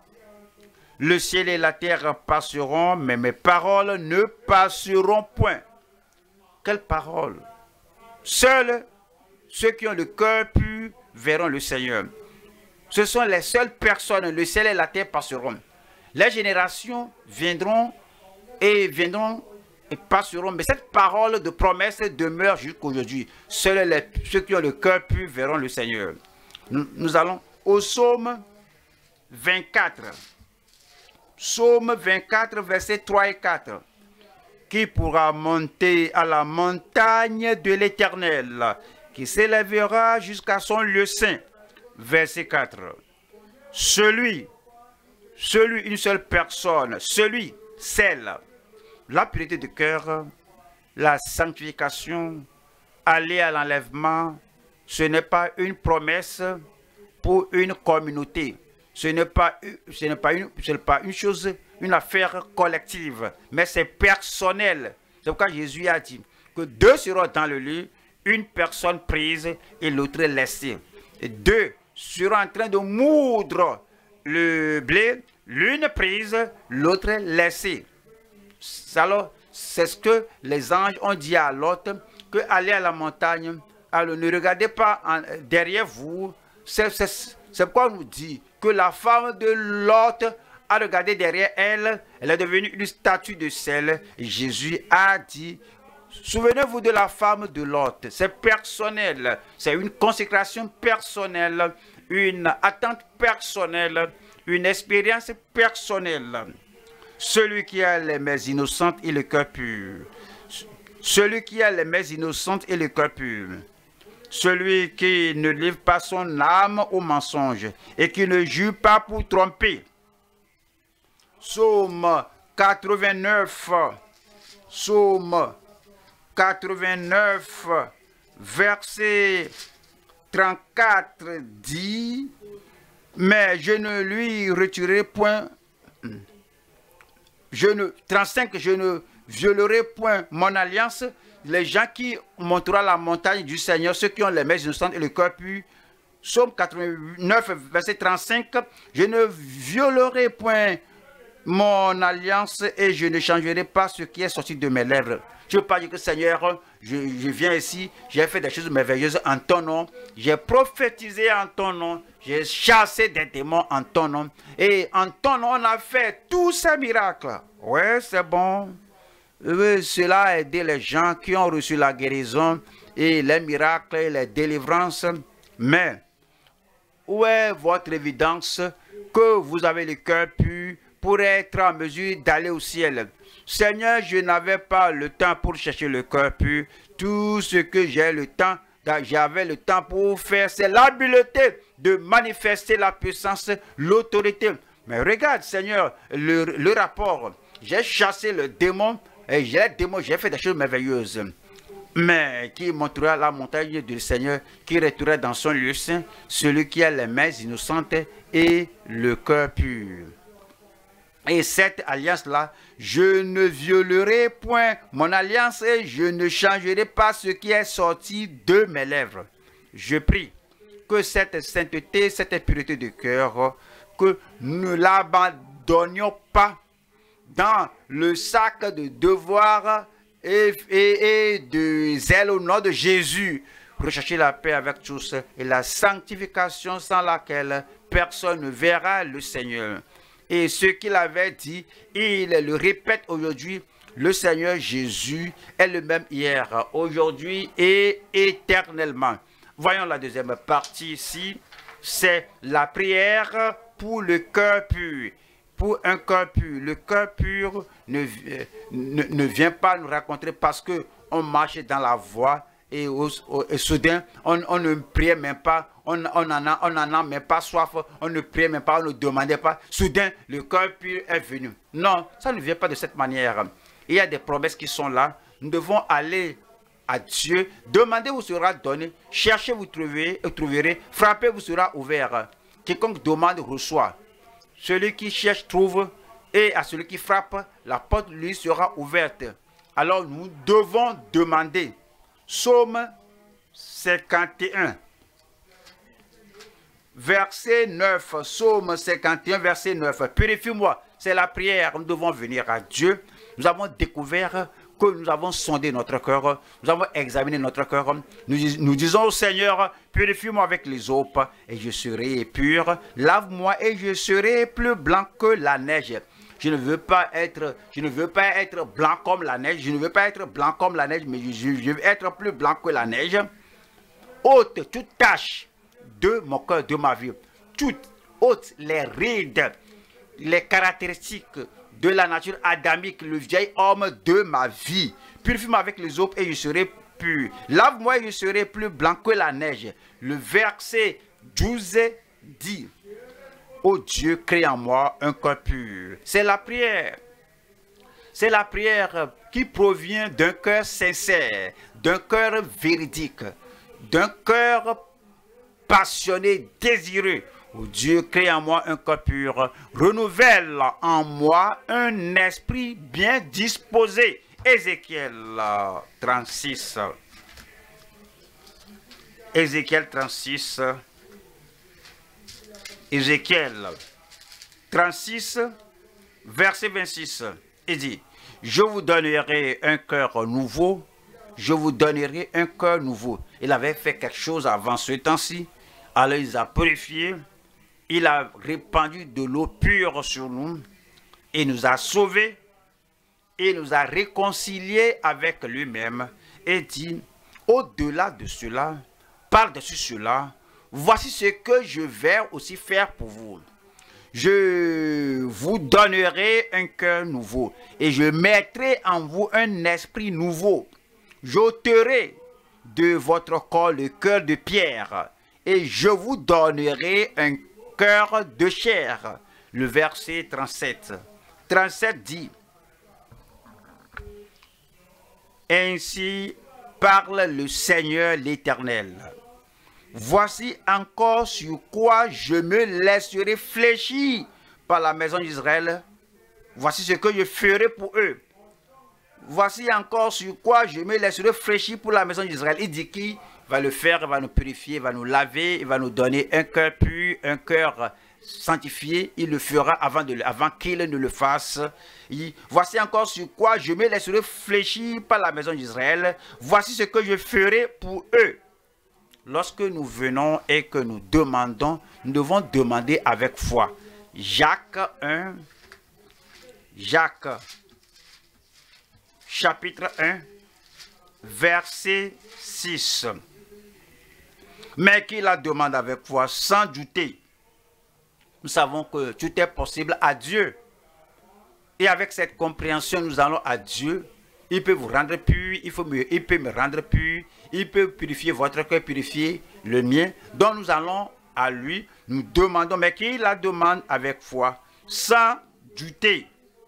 Le ciel et la terre passeront, mais mes paroles ne passeront point. Quelle parole? Seuls ceux qui ont le cœur pur verront le Seigneur. Ce sont les seules personnes, le ciel et la terre passeront. Les générations viendront et viendront et passeront, mais cette parole de promesse demeure jusqu'aujourd'hui. Seuls les, ceux qui ont le cœur pur verront le Seigneur. Nous, nous allons au psaume vingt-quatre. Psaume vingt-quatre, versets trois et quatre. Qui pourra monter à la montagne de l'Éternel, qui s'élèvera jusqu'à son lieu saint. Verset quatre. Celui, celui, une seule personne, celui, celle, la pureté de cœur, la sanctification, aller à l'enlèvement, ce n'est pas une promesse pour une communauté. Ce n'est pas, ce n'est pas, une, ce n'est pas une chose, une affaire collective, mais c'est personnel. C'est pourquoi Jésus a dit que deux seront dans le lit, une personne prise et l'autre laissée. Et deux seront en train de moudre le blé, l'une prise, l'autre laissée. Alors, c'est ce que les anges ont dit à Lot, que aller à la montagne, alors ne regardez pas en, derrière vous. C'est pourquoi on nous dit que la femme de Lot a regardé derrière elle, elle est devenue une statue de sel. Et Jésus a dit, souvenez-vous de la femme de Lot, c'est personnel, c'est une consécration personnelle, une attente personnelle, une expérience personnelle. Celui qui a les mains innocentes et le cœur pur, celui qui a les mains innocentes et le cœur pur, celui qui ne livre pas son âme au mensonge et qui ne jure pas pour tromper. Psaume quatre-vingt-neuf, Psaume quatre-vingt-neuf, verset trente-quatre dit, mais je ne lui retirerai point, je ne, trente-cinq, je ne violerai point mon alliance. Les gens qui monteront la montagne du Seigneur, ceux qui ont les mains innocentes et le cœur pur. Psaume quatre-vingt-neuf, verset trente-cinq, je ne violerai point mon alliance et je ne changerai pas ce qui est sorti de mes lèvres. Je ne veux pas dire que Seigneur, je, je viens ici, j'ai fait des choses merveilleuses en ton nom, j'ai prophétisé en ton nom, j'ai chassé des démons en ton nom, et en ton nom on a fait tous ces miracles. Ouais, c'est bon. Oui, cela a aidé les gens qui ont reçu la guérison et les miracles et les délivrances. Mais où est votre évidence que vous avez le cœur pur pour être en mesure d'aller au ciel? Seigneur, je n'avais pas le temps pour chercher le cœur pur. Tout ce que j'ai le temps, j'avais le temps pour faire, c'est l'habileté de manifester la puissance, l'autorité. Mais regarde, Seigneur, le, le rapport. J'ai chassé le démon. Et j'ai démon, j'ai fait des choses merveilleuses. Mais qui montrera la montagne du Seigneur, qui retournera dans son lieu saint, celui qui a les mains innocentes et le cœur pur. Et cette alliance-là, je ne violerai point mon alliance et je ne changerai pas ce qui est sorti de mes lèvres. Je prie que cette sainteté, cette pureté de cœur, que nous ne l'abandonnions pas dans le sac de devoir et, et, et de zèle au nom de Jésus. Rechercher la paix avec tous et la sanctification sans laquelle personne ne verra le Seigneur. Et ce qu'il avait dit, il le répète aujourd'hui, le Seigneur Jésus est le même hier, aujourd'hui et éternellement. Voyons la deuxième partie ici, c'est la prière pour le cœur pur. Pour un cœur pur, le cœur pur ne, ne, ne vient pas nous raconter parce qu'on marche dans la voie et, au, au, et soudain, on, on ne priait même pas, on, on n'en a, on en a même pas soif, on ne priait même pas, on ne demandait pas. Soudain, le cœur pur est venu. Non, ça ne vient pas de cette manière. Il y a des promesses qui sont là. Nous devons aller à Dieu. Demandez, vous sera donné. Cherchez, vous trouverez, vous trouverez. Frappez, vous sera ouvert. Quiconque demande, reçoit. Celui qui cherche trouve, et à celui qui frappe, la porte lui sera ouverte. Alors nous devons demander. Psaume cinquante et un, verset neuf. Psaume cinquante et un, verset neuf. Purifie-moi, c'est la prière. Nous devons venir à Dieu. Nous avons découvert que nous avons sondé notre cœur, nous avons examiné notre cœur. Nous, nous disons au Seigneur, purifie-moi avec les eaux et je serai pur. Lave-moi et je serai plus blanc que la neige. Je ne veux pas être, je ne veux pas être blanc comme la neige. Je ne veux pas être blanc comme la neige, mais je, je veux être plus blanc que la neige. Ôte toute tache de mon cœur, de ma vie. Toute ôte les rides, les caractéristiques de la nature adamique, le vieil homme de ma vie. Purifie-moi avec les eaux et je serai pur. Lave-moi et je serai plus blanc que la neige. Le verset douze dit, ô Dieu, crée en moi un cœur pur. C'est la prière. C'est la prière qui provient d'un cœur sincère, d'un cœur véridique, d'un cœur passionné, désireux. Oh Dieu, crée en moi un cœur pur, renouvelle en moi un esprit bien disposé. Ézéchiel trente-six. Ézéchiel trente-six. Ézéchiel trente-six, verset vingt-six. Il dit, je vous donnerai un cœur nouveau, je vous donnerai un cœur nouveau. Il avait fait quelque chose avant ce temps-ci, alors il a purifié, il a répandu de l'eau pure sur nous, et nous a sauvés, et nous a réconciliés avec lui-même, et dit, au-delà de cela, par-dessus cela, voici ce que je vais aussi faire pour vous. Je vous donnerai un cœur nouveau et je mettrai en vous un esprit nouveau. J'ôterai de votre corps le cœur de pierre et je vous donnerai un cœur de chair. Le verset trente-sept. trente-sept dit, ainsi parle le Seigneur l'Éternel. Voici encore sur quoi je me laisserai fléchir par la maison d'Israël. Voici ce que je ferai pour eux. Voici encore sur quoi je me laisserai fléchir pour la maison d'Israël. Il dit qu'il va le faire, il va nous purifier, il va nous laver, il va nous donner un cœur pur, un cœur sanctifié. Il le fera avant, de, avant qu'il ne le fasse. Il, voici encore sur quoi je me laisserai fléchir par la maison d'Israël. Voici ce que je ferai pour eux. Lorsque nous venons et que nous demandons, nous devons demander avec foi. Jacques un, Jacques, chapitre un, verset six. Mais qui la demande avec foi, sans douter. Nous savons que tout est possible à Dieu. Et avec cette compréhension, nous allons à Dieu. Il peut vous rendre pur, il, faut me, il peut me rendre pur, il peut purifier votre cœur, purifier le mien. Donc nous allons à lui, nous demandons, mais qu'il la demande avec foi, sans douter.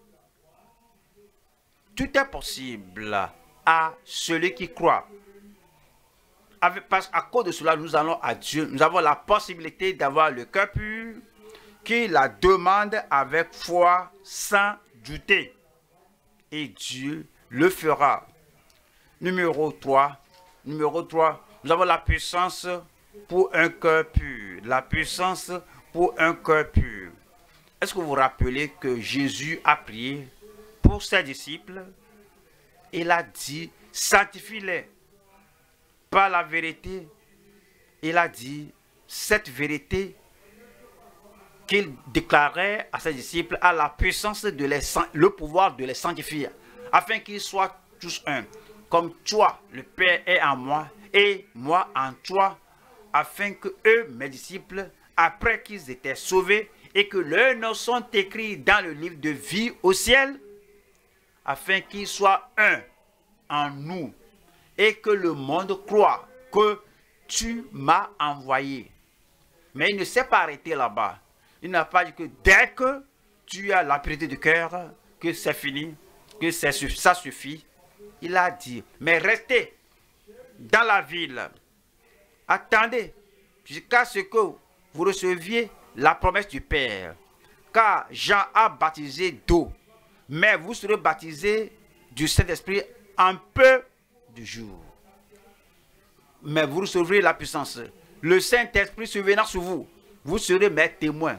Tout est possible à celui qui croit. Avec, parce qu'à cause de cela, nous allons à Dieu. Nous avons la possibilité d'avoir le cœur pur, qui la demande avec foi, sans douter. Et Dieu le fera. Numéro trois. Numéro trois. Nous avons la puissance pour un cœur pur. La puissance pour un cœur pur. Est-ce que vous vous rappelez que Jésus a prié pour ses disciples? Il a dit, sanctifie-les par la vérité. Il a dit, cette vérité qu'il déclarait à ses disciples a la puissance de les, le pouvoir de les sanctifier, afin qu'ils soient tous un, comme toi, le Père, est en moi, et moi en toi, afin que eux, mes disciples, après qu'ils étaient sauvés, et que leurs noms sont écrits dans le livre de vie au ciel, afin qu'ils soient un en nous, et que le monde croit que tu m'as envoyé. Mais il ne s'est pas arrêté là-bas. Il n'a pas dit que dès que tu as la pureté du cœur, que c'est fini, que ça suffit. Il a dit, mais restez dans la ville. Attendez jusqu'à ce que vous receviez la promesse du Père. Car Jean a baptisé d'eau, mais vous serez baptisés du Saint-Esprit en peu de jours. Mais vous recevrez la puissance. Le Saint-Esprit survenant sur vous, vous serez mes témoins.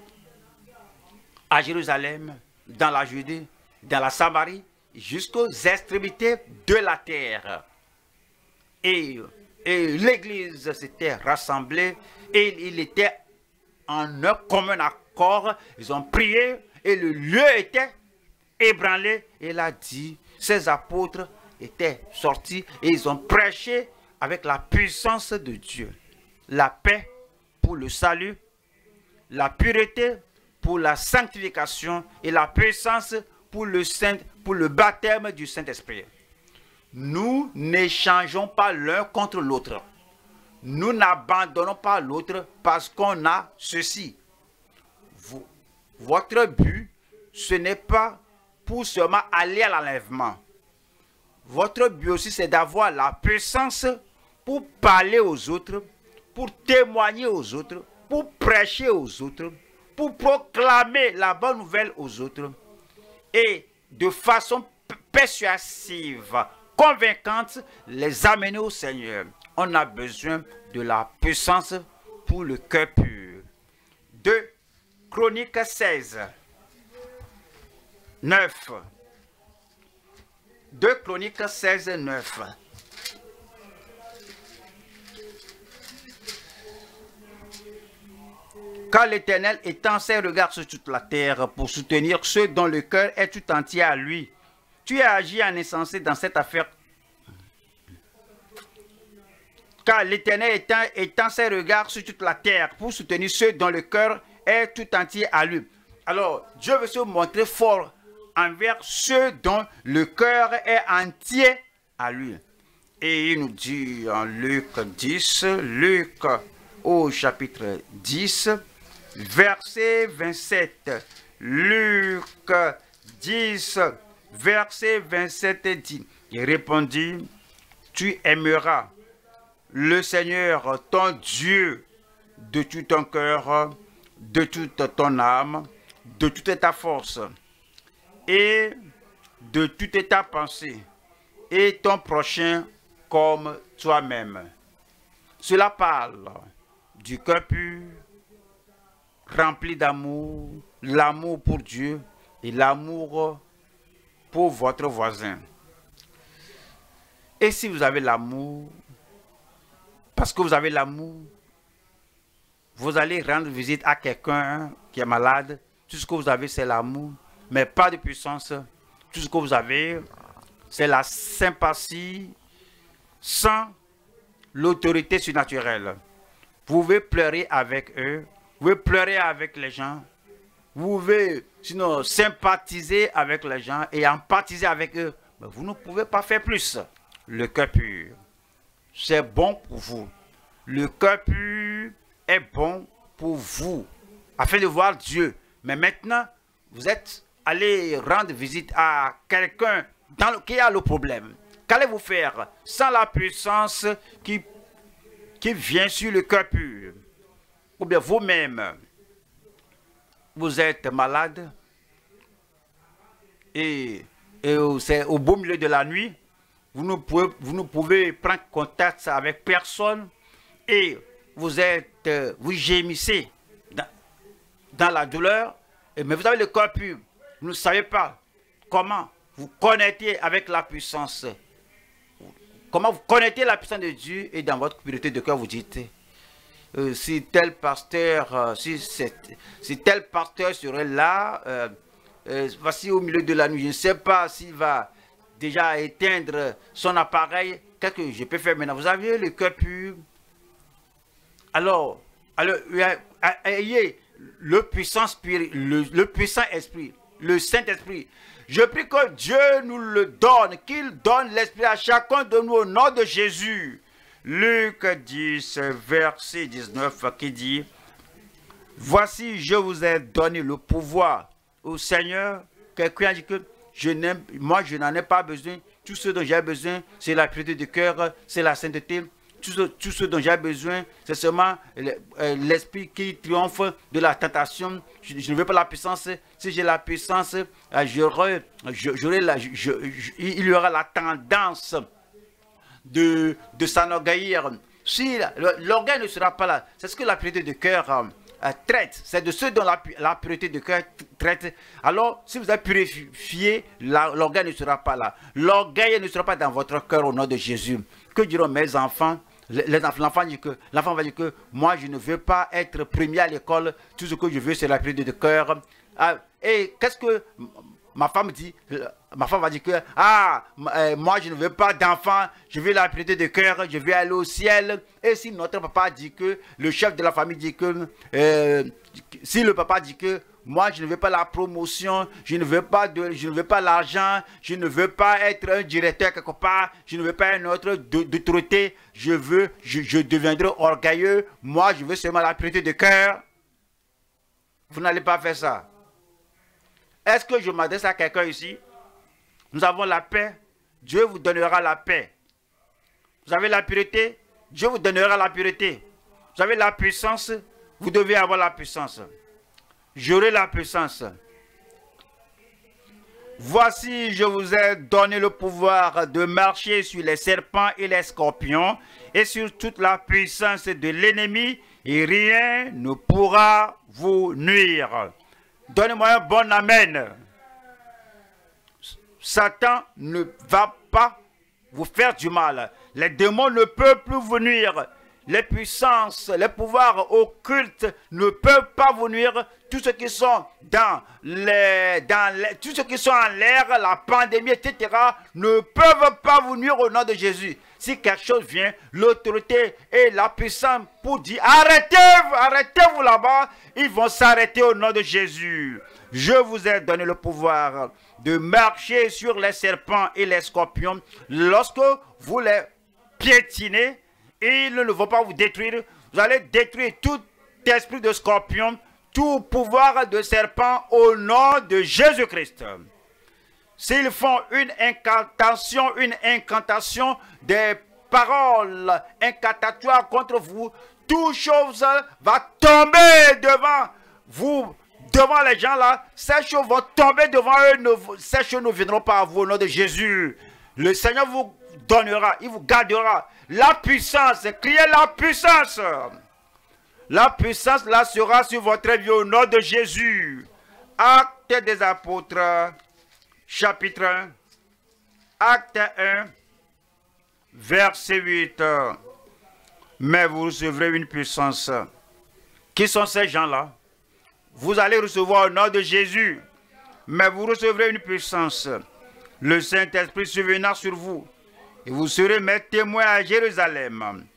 À Jérusalem, dans la Judée, dans la Samarie, jusqu'aux extrémités de la terre. Et, et l'Église s'était rassemblée et il était en un commun accord. Ils ont prié et le lieu était ébranlé. Il a dit, ces apôtres étaient sortis et ils ont prêché avec la puissance de Dieu. La paix pour le salut, la pureté pour la sanctification et la puissance pour le, Saint, pour le baptême du Saint-Esprit. Nous n'échangeons pas l'un contre l'autre. Nous n'abandonnons pas l'autre parce qu'on a ceci. Vous, votre but, ce n'est pas pour seulement aller à l'enlèvement. Votre but aussi, c'est d'avoir la puissance pour parler aux autres, pour témoigner aux autres, pour prêcher aux autres, pour proclamer la bonne nouvelle aux autres et de façon persuasive, convaincante, les amener au Seigneur. On a besoin de la puissance pour le cœur pur. deux Chroniques seize, neuf. deux Chroniques seize, neuf. Car l'Éternel étend ses regards sur toute la terre pour soutenir ceux dont le cœur est tout entier à lui. Tu as agi en insensé dans cette affaire. Car l'Éternel étend, étend ses regards sur toute la terre pour soutenir ceux dont le cœur est tout entier à lui. Alors, Dieu veut se montrer fort envers ceux dont le cœur est entier à lui. Et il nous dit en Luc dix, Luc au chapitre dix, verset vingt-sept. Luc dix, verset vingt-sept dit, il répondit, tu aimeras le Seigneur, ton Dieu, de tout ton cœur, de toute ton âme, de toute ta force et de toute ta pensée, et ton prochain comme toi-même. Cela parle du cœur pur, rempli d'amour, l'amour pour Dieu et l'amour pour votre voisin. Et si vous avez l'amour, parce que vous avez l'amour, vous allez rendre visite à quelqu'un qui est malade. Tout ce que vous avez, c'est l'amour, mais pas de puissance. Tout ce que vous avez, c'est la sympathie sans l'autorité surnaturelle. Vous pouvez pleurer avec eux, vous pouvez pleurer avec les gens, vous pouvez sinon sympathiser avec les gens et empathiser avec eux, mais vous ne pouvez pas faire plus. Le cœur pur, c'est bon pour vous. Le cœur pur est bon pour vous, afin de voir Dieu. Mais maintenant, vous êtes allé rendre visite à quelqu'un qui a le problème. Qu'allez-vous faire sans la puissance qui, qui vient sur le cœur pur? Ou bien vous-même, vous êtes malade et, et c'est au beau milieu de la nuit, vous ne pouvez, vous ne pouvez prendre contact avec personne et vous êtes, vous gémissez dans, dans la douleur, mais vous avez le cœur pur. Vous ne savez pas comment vous connecter avec la puissance. Comment vous connectez la puissance de Dieu et dans votre pureté de cœur, vous dites, euh, si tel pasteur, euh, si, si tel pasteur serait là, euh, euh, voici au milieu de la nuit, je ne sais pas s'il va déjà éteindre son appareil, qu'est-ce que je peux faire maintenant? Vous avez le cœur pur. Alors, alors ayez le puissant, spirit, le, le puissant esprit, le Saint-Esprit. Je prie que Dieu nous le donne, qu'il donne l'esprit à chacun de nous au nom de Jésus. Luc dix, verset dix-neuf, qui dit, voici, je vous ai donné le pouvoir au Seigneur. Quelqu'un a dit que je n'aime, moi je n'en ai pas besoin. Tout ce dont j'ai besoin, c'est la pureté du cœur, c'est la sainteté. Tout ce, tout ce dont j'ai besoin, c'est seulement l'esprit qui triomphe de la tentation. Je, je ne veux pas la puissance. Si j'ai la puissance, j'aurai, j'aurai la, je, je, il y aura la tendance de, de s'enorgueillir. Si l'orgueil ne sera pas là, c'est ce que la pureté de cœur euh, traite. C'est de ceux dont la, la pureté de cœur traite. Alors, si vous êtes purifié, l'orgueil ne sera pas là. L'orgueil ne sera pas dans votre cœur au nom de Jésus. Que diront mes enfants? L'enfant dit que, l'enfant va dire que moi je ne veux pas être premier à l'école, tout ce que je veux c'est la pureté de cœur. Ah, et qu'est-ce que ma femme dit? Ma femme va dire que ah, euh, moi je ne veux pas d'enfant, je veux la pureté de cœur, je veux aller au ciel. Et si notre papa dit que, le chef de la famille dit que, euh, si le papa dit que moi je ne veux pas la promotion, je ne veux pas de, je ne veux pas l'argent, je ne veux pas être un directeur quelque part, je ne veux pas une autre d'autorité, je veux, je, je deviendrai orgueilleux, moi je veux seulement la pureté de cœur. Vous n'allez pas faire ça. Est-ce que je m'adresse à quelqu'un ici? Nous avons la paix, Dieu vous donnera la paix. Vous avez la pureté, Dieu vous donnera la pureté. Vous avez la puissance, vous devez avoir la puissance. J'aurai la puissance. Voici, je vous ai donné le pouvoir de marcher sur les serpents et les scorpions et sur toute la puissance de l'ennemi, et rien ne pourra vous nuire. Donnez-moi un bon amen. Satan ne va pas vous faire du mal. Les démons ne peuvent plus vous nuire. Les puissances, les pouvoirs occultes ne peuvent pas vous nuire. Tous ceux qui sont dans les, dans les, tous ceux qui sont en l'air, la pandémie, et cetera, ne peuvent pas vous nuire au nom de Jésus. Si quelque chose vient, l'autorité et la puissance pour dire arrêtez-vous, arrêtez-vous là-bas, ils vont s'arrêter au nom de Jésus. Je vous ai donné le pouvoir de marcher sur les serpents et les scorpions. Lorsque vous les piétinez, ils ne vont pas vous détruire. Vous allez détruire tout esprit de scorpion, tout pouvoir de serpent au nom de Jésus-Christ. S'ils font une incantation, une incantation, des paroles incantatoires contre vous, toute chose va tomber devant vous, devant les gens là. Ces choses vont tomber devant eux, ne, ces choses ne viendront pas à vous au nom de Jésus. Le Seigneur vous donnera, il vous gardera la puissance. Criez la puissance. La puissance là sera sur votre vie au nom de Jésus. Actes des apôtres, chapitre un, acte un, verset huit. Mais vous recevrez une puissance. Qui sont ces gens-là? Vous allez recevoir au nom de Jésus. Mais vous recevrez une puissance. Le Saint-Esprit surviendra sur vous. Et vous serez mes témoins à Jérusalem.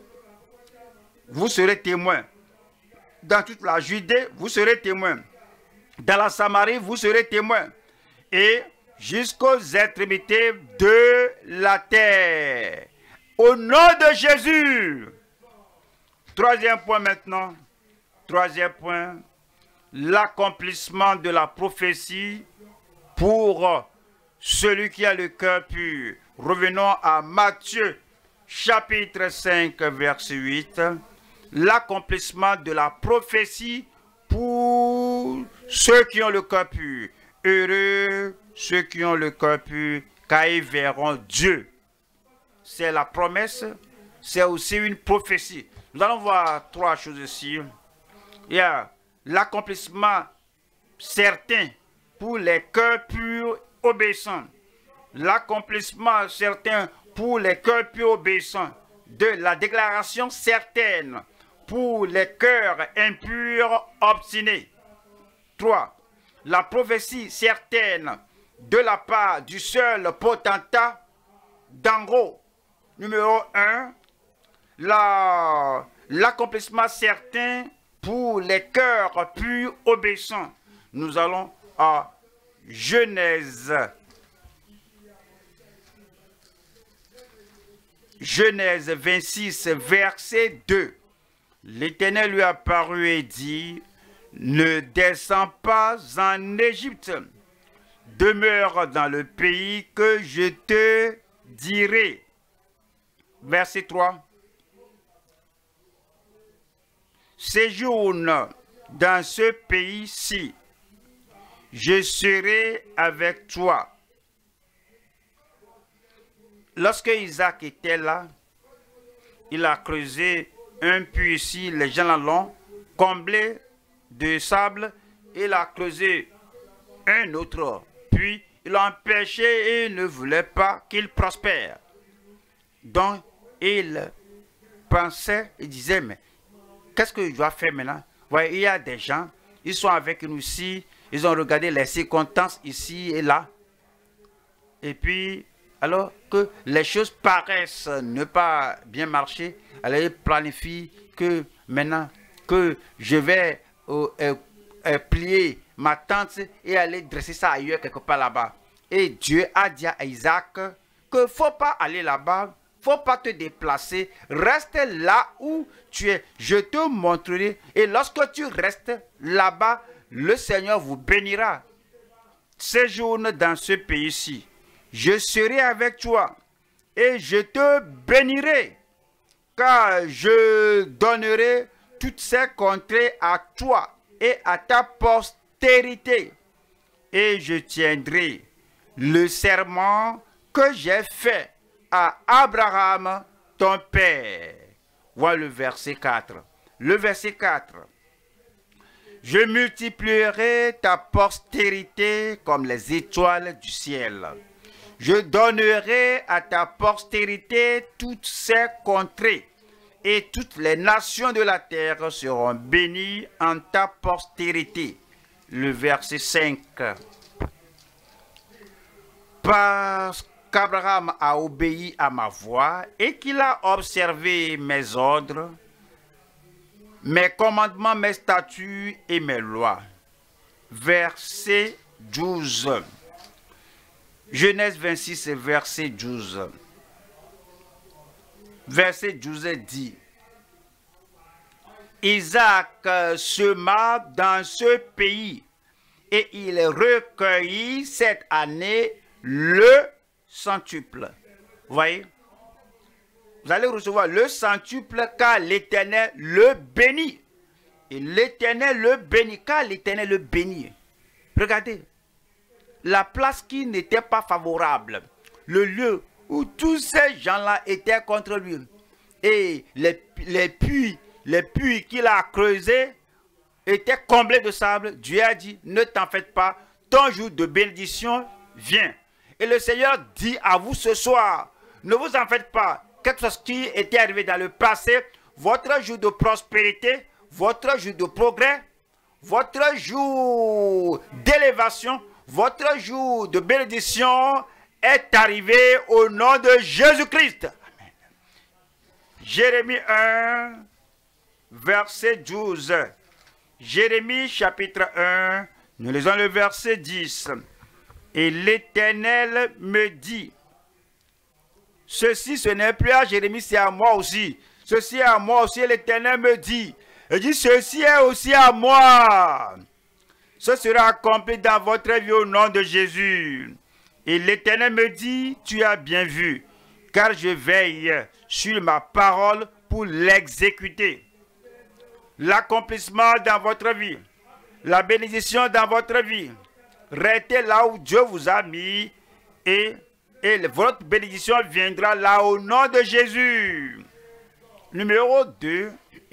Vous serez témoins. Dans toute la Judée, vous serez témoins. Dans la Samarie, vous serez témoins. Et jusqu'aux extrémités de la terre. Au nom de Jésus. Troisième point maintenant. Troisième point. L'accomplissement de la prophétie pour celui qui a le cœur pur. Revenons à Matthieu, chapitre cinq, verset huit. L'accomplissement de la prophétie pour ceux qui ont le cœur pur. Heureux ceux qui ont le cœur pur, car ils verront Dieu. C'est la promesse, c'est aussi une prophétie. Nous allons voir trois choses ici. Il y a l'accomplissement certain pour les cœurs purs obéissants. L'accomplissement certain pour les cœurs purs obéissants. De la déclaration certaine pour les cœurs impurs obstinés. trois. La prophétie certaine de la part du seul potentat d'en haut. Numéro un. L'accomplissement certain pour les cœurs purs obéissants. Nous allons à Genèse. Genèse vingt-six, verset deux. L'Éternel lui apparut et dit, ne descends pas en Égypte, demeure dans le pays que je te dirai. Verset trois. Séjourne dans ce pays-ci, je serai avec toi. Lorsque Isaac était là, il a creusé un puits ici, les gens l'ont comblé de sable, il a creusé un autre puits, il l'a empêché et il ne voulait pas qu'il prospère. Donc, il pensait, il disait, mais qu'est-ce que je dois faire maintenant? Vous voyez, il y a des gens, ils sont avec nous ici, ils ont regardé les circonstances ici et là. Et puis, alors que les choses paraissent ne pas bien marcher, alors ils planifient que maintenant que je vais euh, euh, euh, plier ma tente et aller dresser ça ailleurs, quelque part là-bas. Et Dieu a dit à Isaac que ne faut pas aller là-bas, il ne faut pas te déplacer, reste là où tu es. Je te montrerai. Et lorsque tu restes là-bas, le Seigneur vous bénira. Séjourne dans ce pays-ci. Je serai avec toi et je te bénirai, car je donnerai toutes ces contrées à toi et à ta postérité. Et je tiendrai le serment que j'ai fait à Abraham, ton père. Voilà le verset quatre. Le verset quatre. Je multiplierai ta postérité comme les étoiles du ciel. Je donnerai à ta postérité toutes ces contrées, et toutes les nations de la terre seront bénies en ta postérité. Le verset cinq. Parce qu'Abraham a obéi à ma voix et qu'il a observé mes ordres, mes commandements, mes statuts et mes lois. Verset douze. Genèse vingt-six, verset douze. Verset douze dit, Isaac sema dans ce pays et il recueillit cette année le centuple. Vous voyez? Vous allez recevoir le centuple car l'Éternel le bénit. Et l'Éternel le bénit car l'Éternel le bénit. Regardez, la place qui n'était pas favorable, le lieu où tous ces gens-là étaient contre lui. Et les, les puits, les puits qu'il a creusés étaient comblés de sable. Dieu a dit, ne t'en faites pas, ton jour de bénédiction vient. Et le Seigneur dit à vous ce soir, ne vous en faites pas. Quelque chose qui était arrivé dans le passé, votre jour de prospérité, votre jour de progrès, votre jour d'élévation, votre jour de bénédiction est arrivé au nom de Jésus-Christ. Amen. Jérémie un, verset douze. Jérémie chapitre un, nous lisons le verset dix. Et l'Éternel me dit, ceci ce n'est plus à Jérémie, c'est à moi aussi. Ceci est à moi aussi, l'Éternel me dit. Il dit, ceci est aussi à moi. Ce sera accompli dans votre vie au nom de Jésus. Et l'Éternel me dit, tu as bien vu, car je veille sur ma parole pour l'exécuter. L'accomplissement dans votre vie, la bénédiction dans votre vie. Restez là où Dieu vous a mis et, et votre bénédiction viendra là au nom de Jésus. Numéro deux.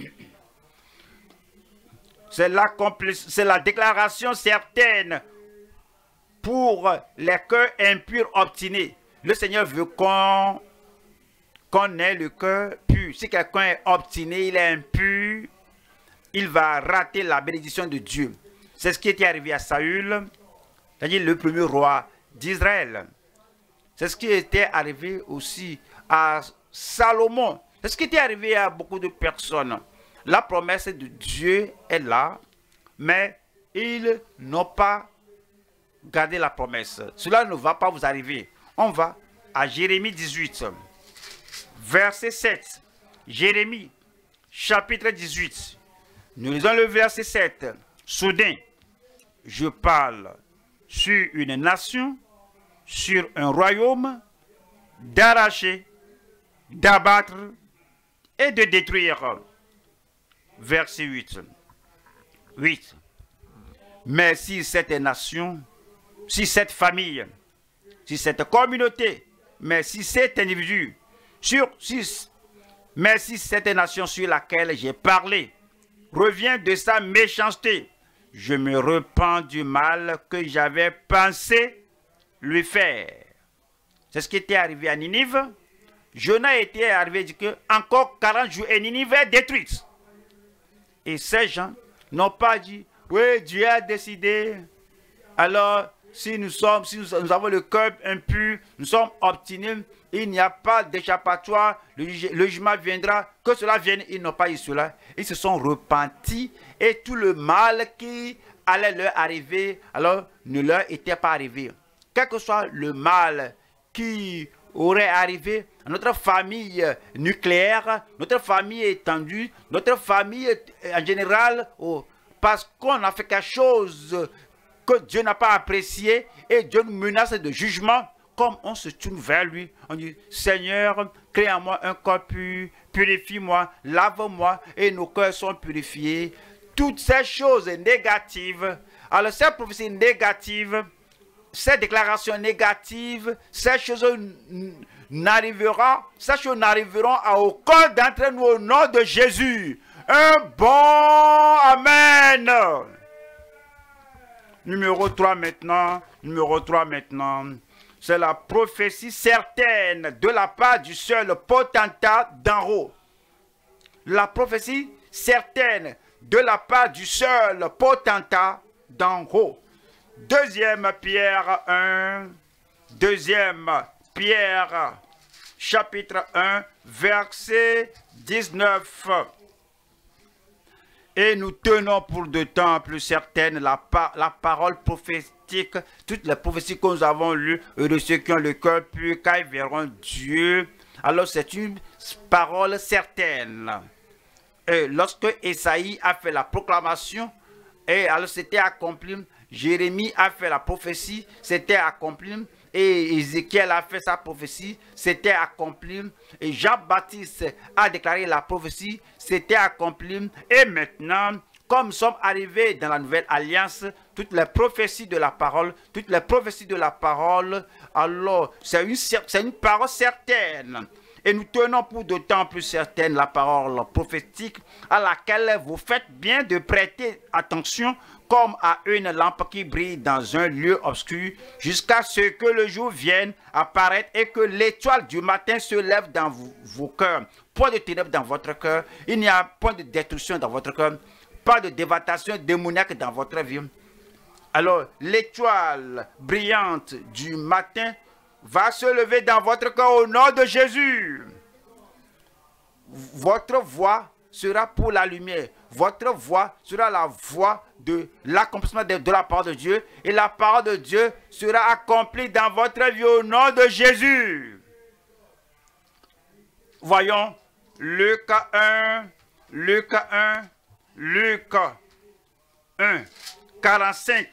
C'est la déclaration certaine pour les cœurs impurs obstinés. Le Seigneur veut qu'on qu'on ait le cœur pur. Si quelqu'un est obstiné, il est impur, il va rater la bénédiction de Dieu. C'est ce qui était arrivé à Saül, c'est-à-dire le premier roi d'Israël. C'est ce qui était arrivé aussi à Salomon. C'est ce qui était arrivé à beaucoup de personnes. La promesse de Dieu est là, mais ils n'ont pas gardé la promesse. Cela ne va pas vous arriver. On va à Jérémie dix-huit, verset sept. Jérémie, chapitre dix-huit. Nous lisons le verset sept. Soudain, je parle sur une nation, sur un royaume, d'arracher, d'abattre et de détruire. Verset huit. huit. Mais si cette nation, si cette famille, si cette communauté, mais si cet individu, sur, si, mais si cette nation sur laquelle j'ai parlé revient de sa méchanceté, je me repens du mal que j'avais pensé lui faire. C'est ce qui était arrivé à Ninive. Jonas était arrivé et dit que encore quarante jours et Ninive est détruite. Et ces gens n'ont pas dit, oui, Dieu a décidé. Alors, si nous sommes, si nous, nous avons le cœur impur, nous sommes obstinés, il n'y a pas d'échappatoire, le, le jugement viendra, que cela vienne, ils n'ont pas eu cela. Ils se sont repentis et tout le mal qui allait leur arriver, alors ne leur était pas arrivé. Quel que soit le mal qui aurait arrivé à notre famille nucléaire, notre famille étendue, notre famille en général, oh, parce qu'on a fait quelque chose que Dieu n'a pas apprécié et Dieu nous menace de jugement, comme on se tourne vers lui, on dit, Seigneur, crée en moi un corps pur, purifie-moi, lave-moi, et nos cœurs sont purifiés. Toutes ces choses négatives, alors ces prophéties négatives, ces déclarations négatives, ces choses n'arriveront, ces choses n'arriveront à aucun d'entre nous au nom de Jésus. Un bon Amen. Numéro trois maintenant, numéro trois maintenant. C'est la prophétie certaine de la part du seul potentat d'en haut. La prophétie certaine de la part du seul potentat d'en haut. Deuxième Pierre un, deuxième Pierre chapitre un, verset dix-neuf. Et nous tenons pour de temps plus certaine la, par, la parole prophétique, toutes les prophéties que nous avons lues, de ceux qui ont le cœur pur, car ils verront Dieu. Alors c'est une parole certaine. Et lorsque Esaïe a fait la proclamation, et alors c'était accompli, Jérémie a fait la prophétie, c'était accompli, et Ézéchiel a fait sa prophétie, c'était accompli, et Jean-Baptiste a déclaré la prophétie, c'était accompli, et maintenant, comme nous sommes arrivés dans la nouvelle alliance, toutes les prophéties de la parole, toutes les prophéties de la parole, alors c'est une, c'est une parole certaine. Et nous tenons pour d'autant plus certaine la parole prophétique à laquelle vous faites bien de prêter attention comme à une lampe qui brille dans un lieu obscur jusqu'à ce que le jour vienne apparaître et que l'étoile du matin se lève dans vos, vos cœurs. Point de ténèbres dans votre cœur, il n'y a point de destruction dans votre cœur, pas de dévastation démoniaque dans votre vie. Alors l'étoile brillante du matin va se lever dans votre cœur au nom de Jésus. Votre voix sera pour la lumière. Votre voix sera la voix de l'accomplissement de, de la parole de Dieu. Et la parole de Dieu sera accomplie dans votre vie au nom de Jésus. Voyons Luc un, Luc un, Luc un, quarante-cinq,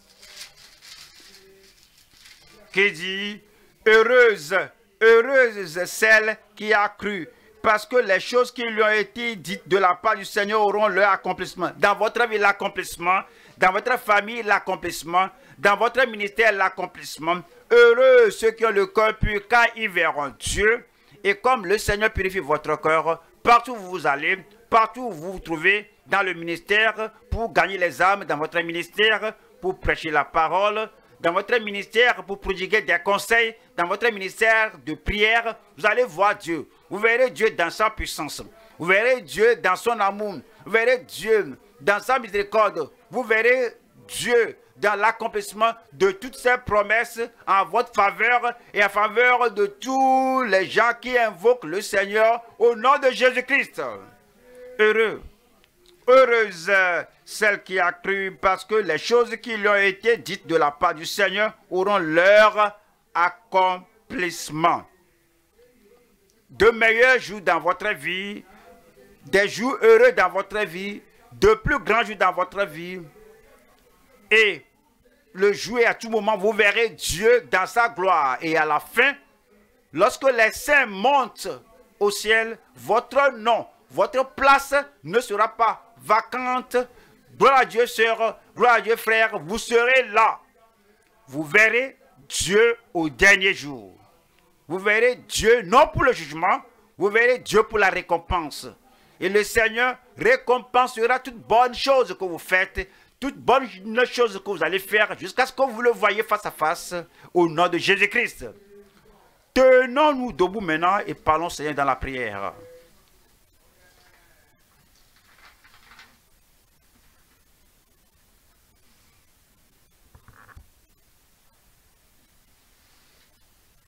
qui dit, heureuse, heureuse celle qui a cru, parce que les choses qui lui ont été dites de la part du Seigneur auront leur accomplissement. Dans votre vie, l'accomplissement. Dans votre famille, l'accomplissement. Dans votre ministère, l'accomplissement. Heureux ceux qui ont le cœur pur, car ils verront Dieu. Et comme le Seigneur purifie votre cœur, partout où vous allez, partout où vous vous trouvez, dans le ministère, pour gagner les âmes, dans votre ministère, pour prêcher la parole, dans votre ministère, pour prodiguer des conseils, dans votre ministère de prière, vous allez voir Dieu. Vous verrez Dieu dans sa puissance. Vous verrez Dieu dans son amour. Vous verrez Dieu dans sa miséricorde. Vous verrez Dieu dans l'accomplissement de toutes ses promesses en votre faveur et en faveur de tous les gens qui invoquent le Seigneur au nom de Jésus-Christ. Heureux, heureuse celle qui a cru, parce que les choses qui lui ont été dites de la part du Seigneur auront leur accomplissement. De meilleurs jours dans votre vie, des jours heureux dans votre vie, de plus grands jours dans votre vie. Et le jour et à tout moment, vous verrez Dieu dans sa gloire. Et à la fin, lorsque les saints montent au ciel, votre nom, votre place ne sera pas vacante. Gloire à Dieu, sœur, gloire à Dieu, frère, vous serez là. Vous verrez Dieu au dernier jour. Vous verrez Dieu non pour le jugement, vous verrez Dieu pour la récompense. Et le Seigneur récompensera toute bonne chose que vous faites, toute bonne chose que vous allez faire, jusqu'à ce que vous le voyez face à face, au nom de Jésus-Christ. Tenons-nous debout maintenant et parlons Seigneur dans la prière.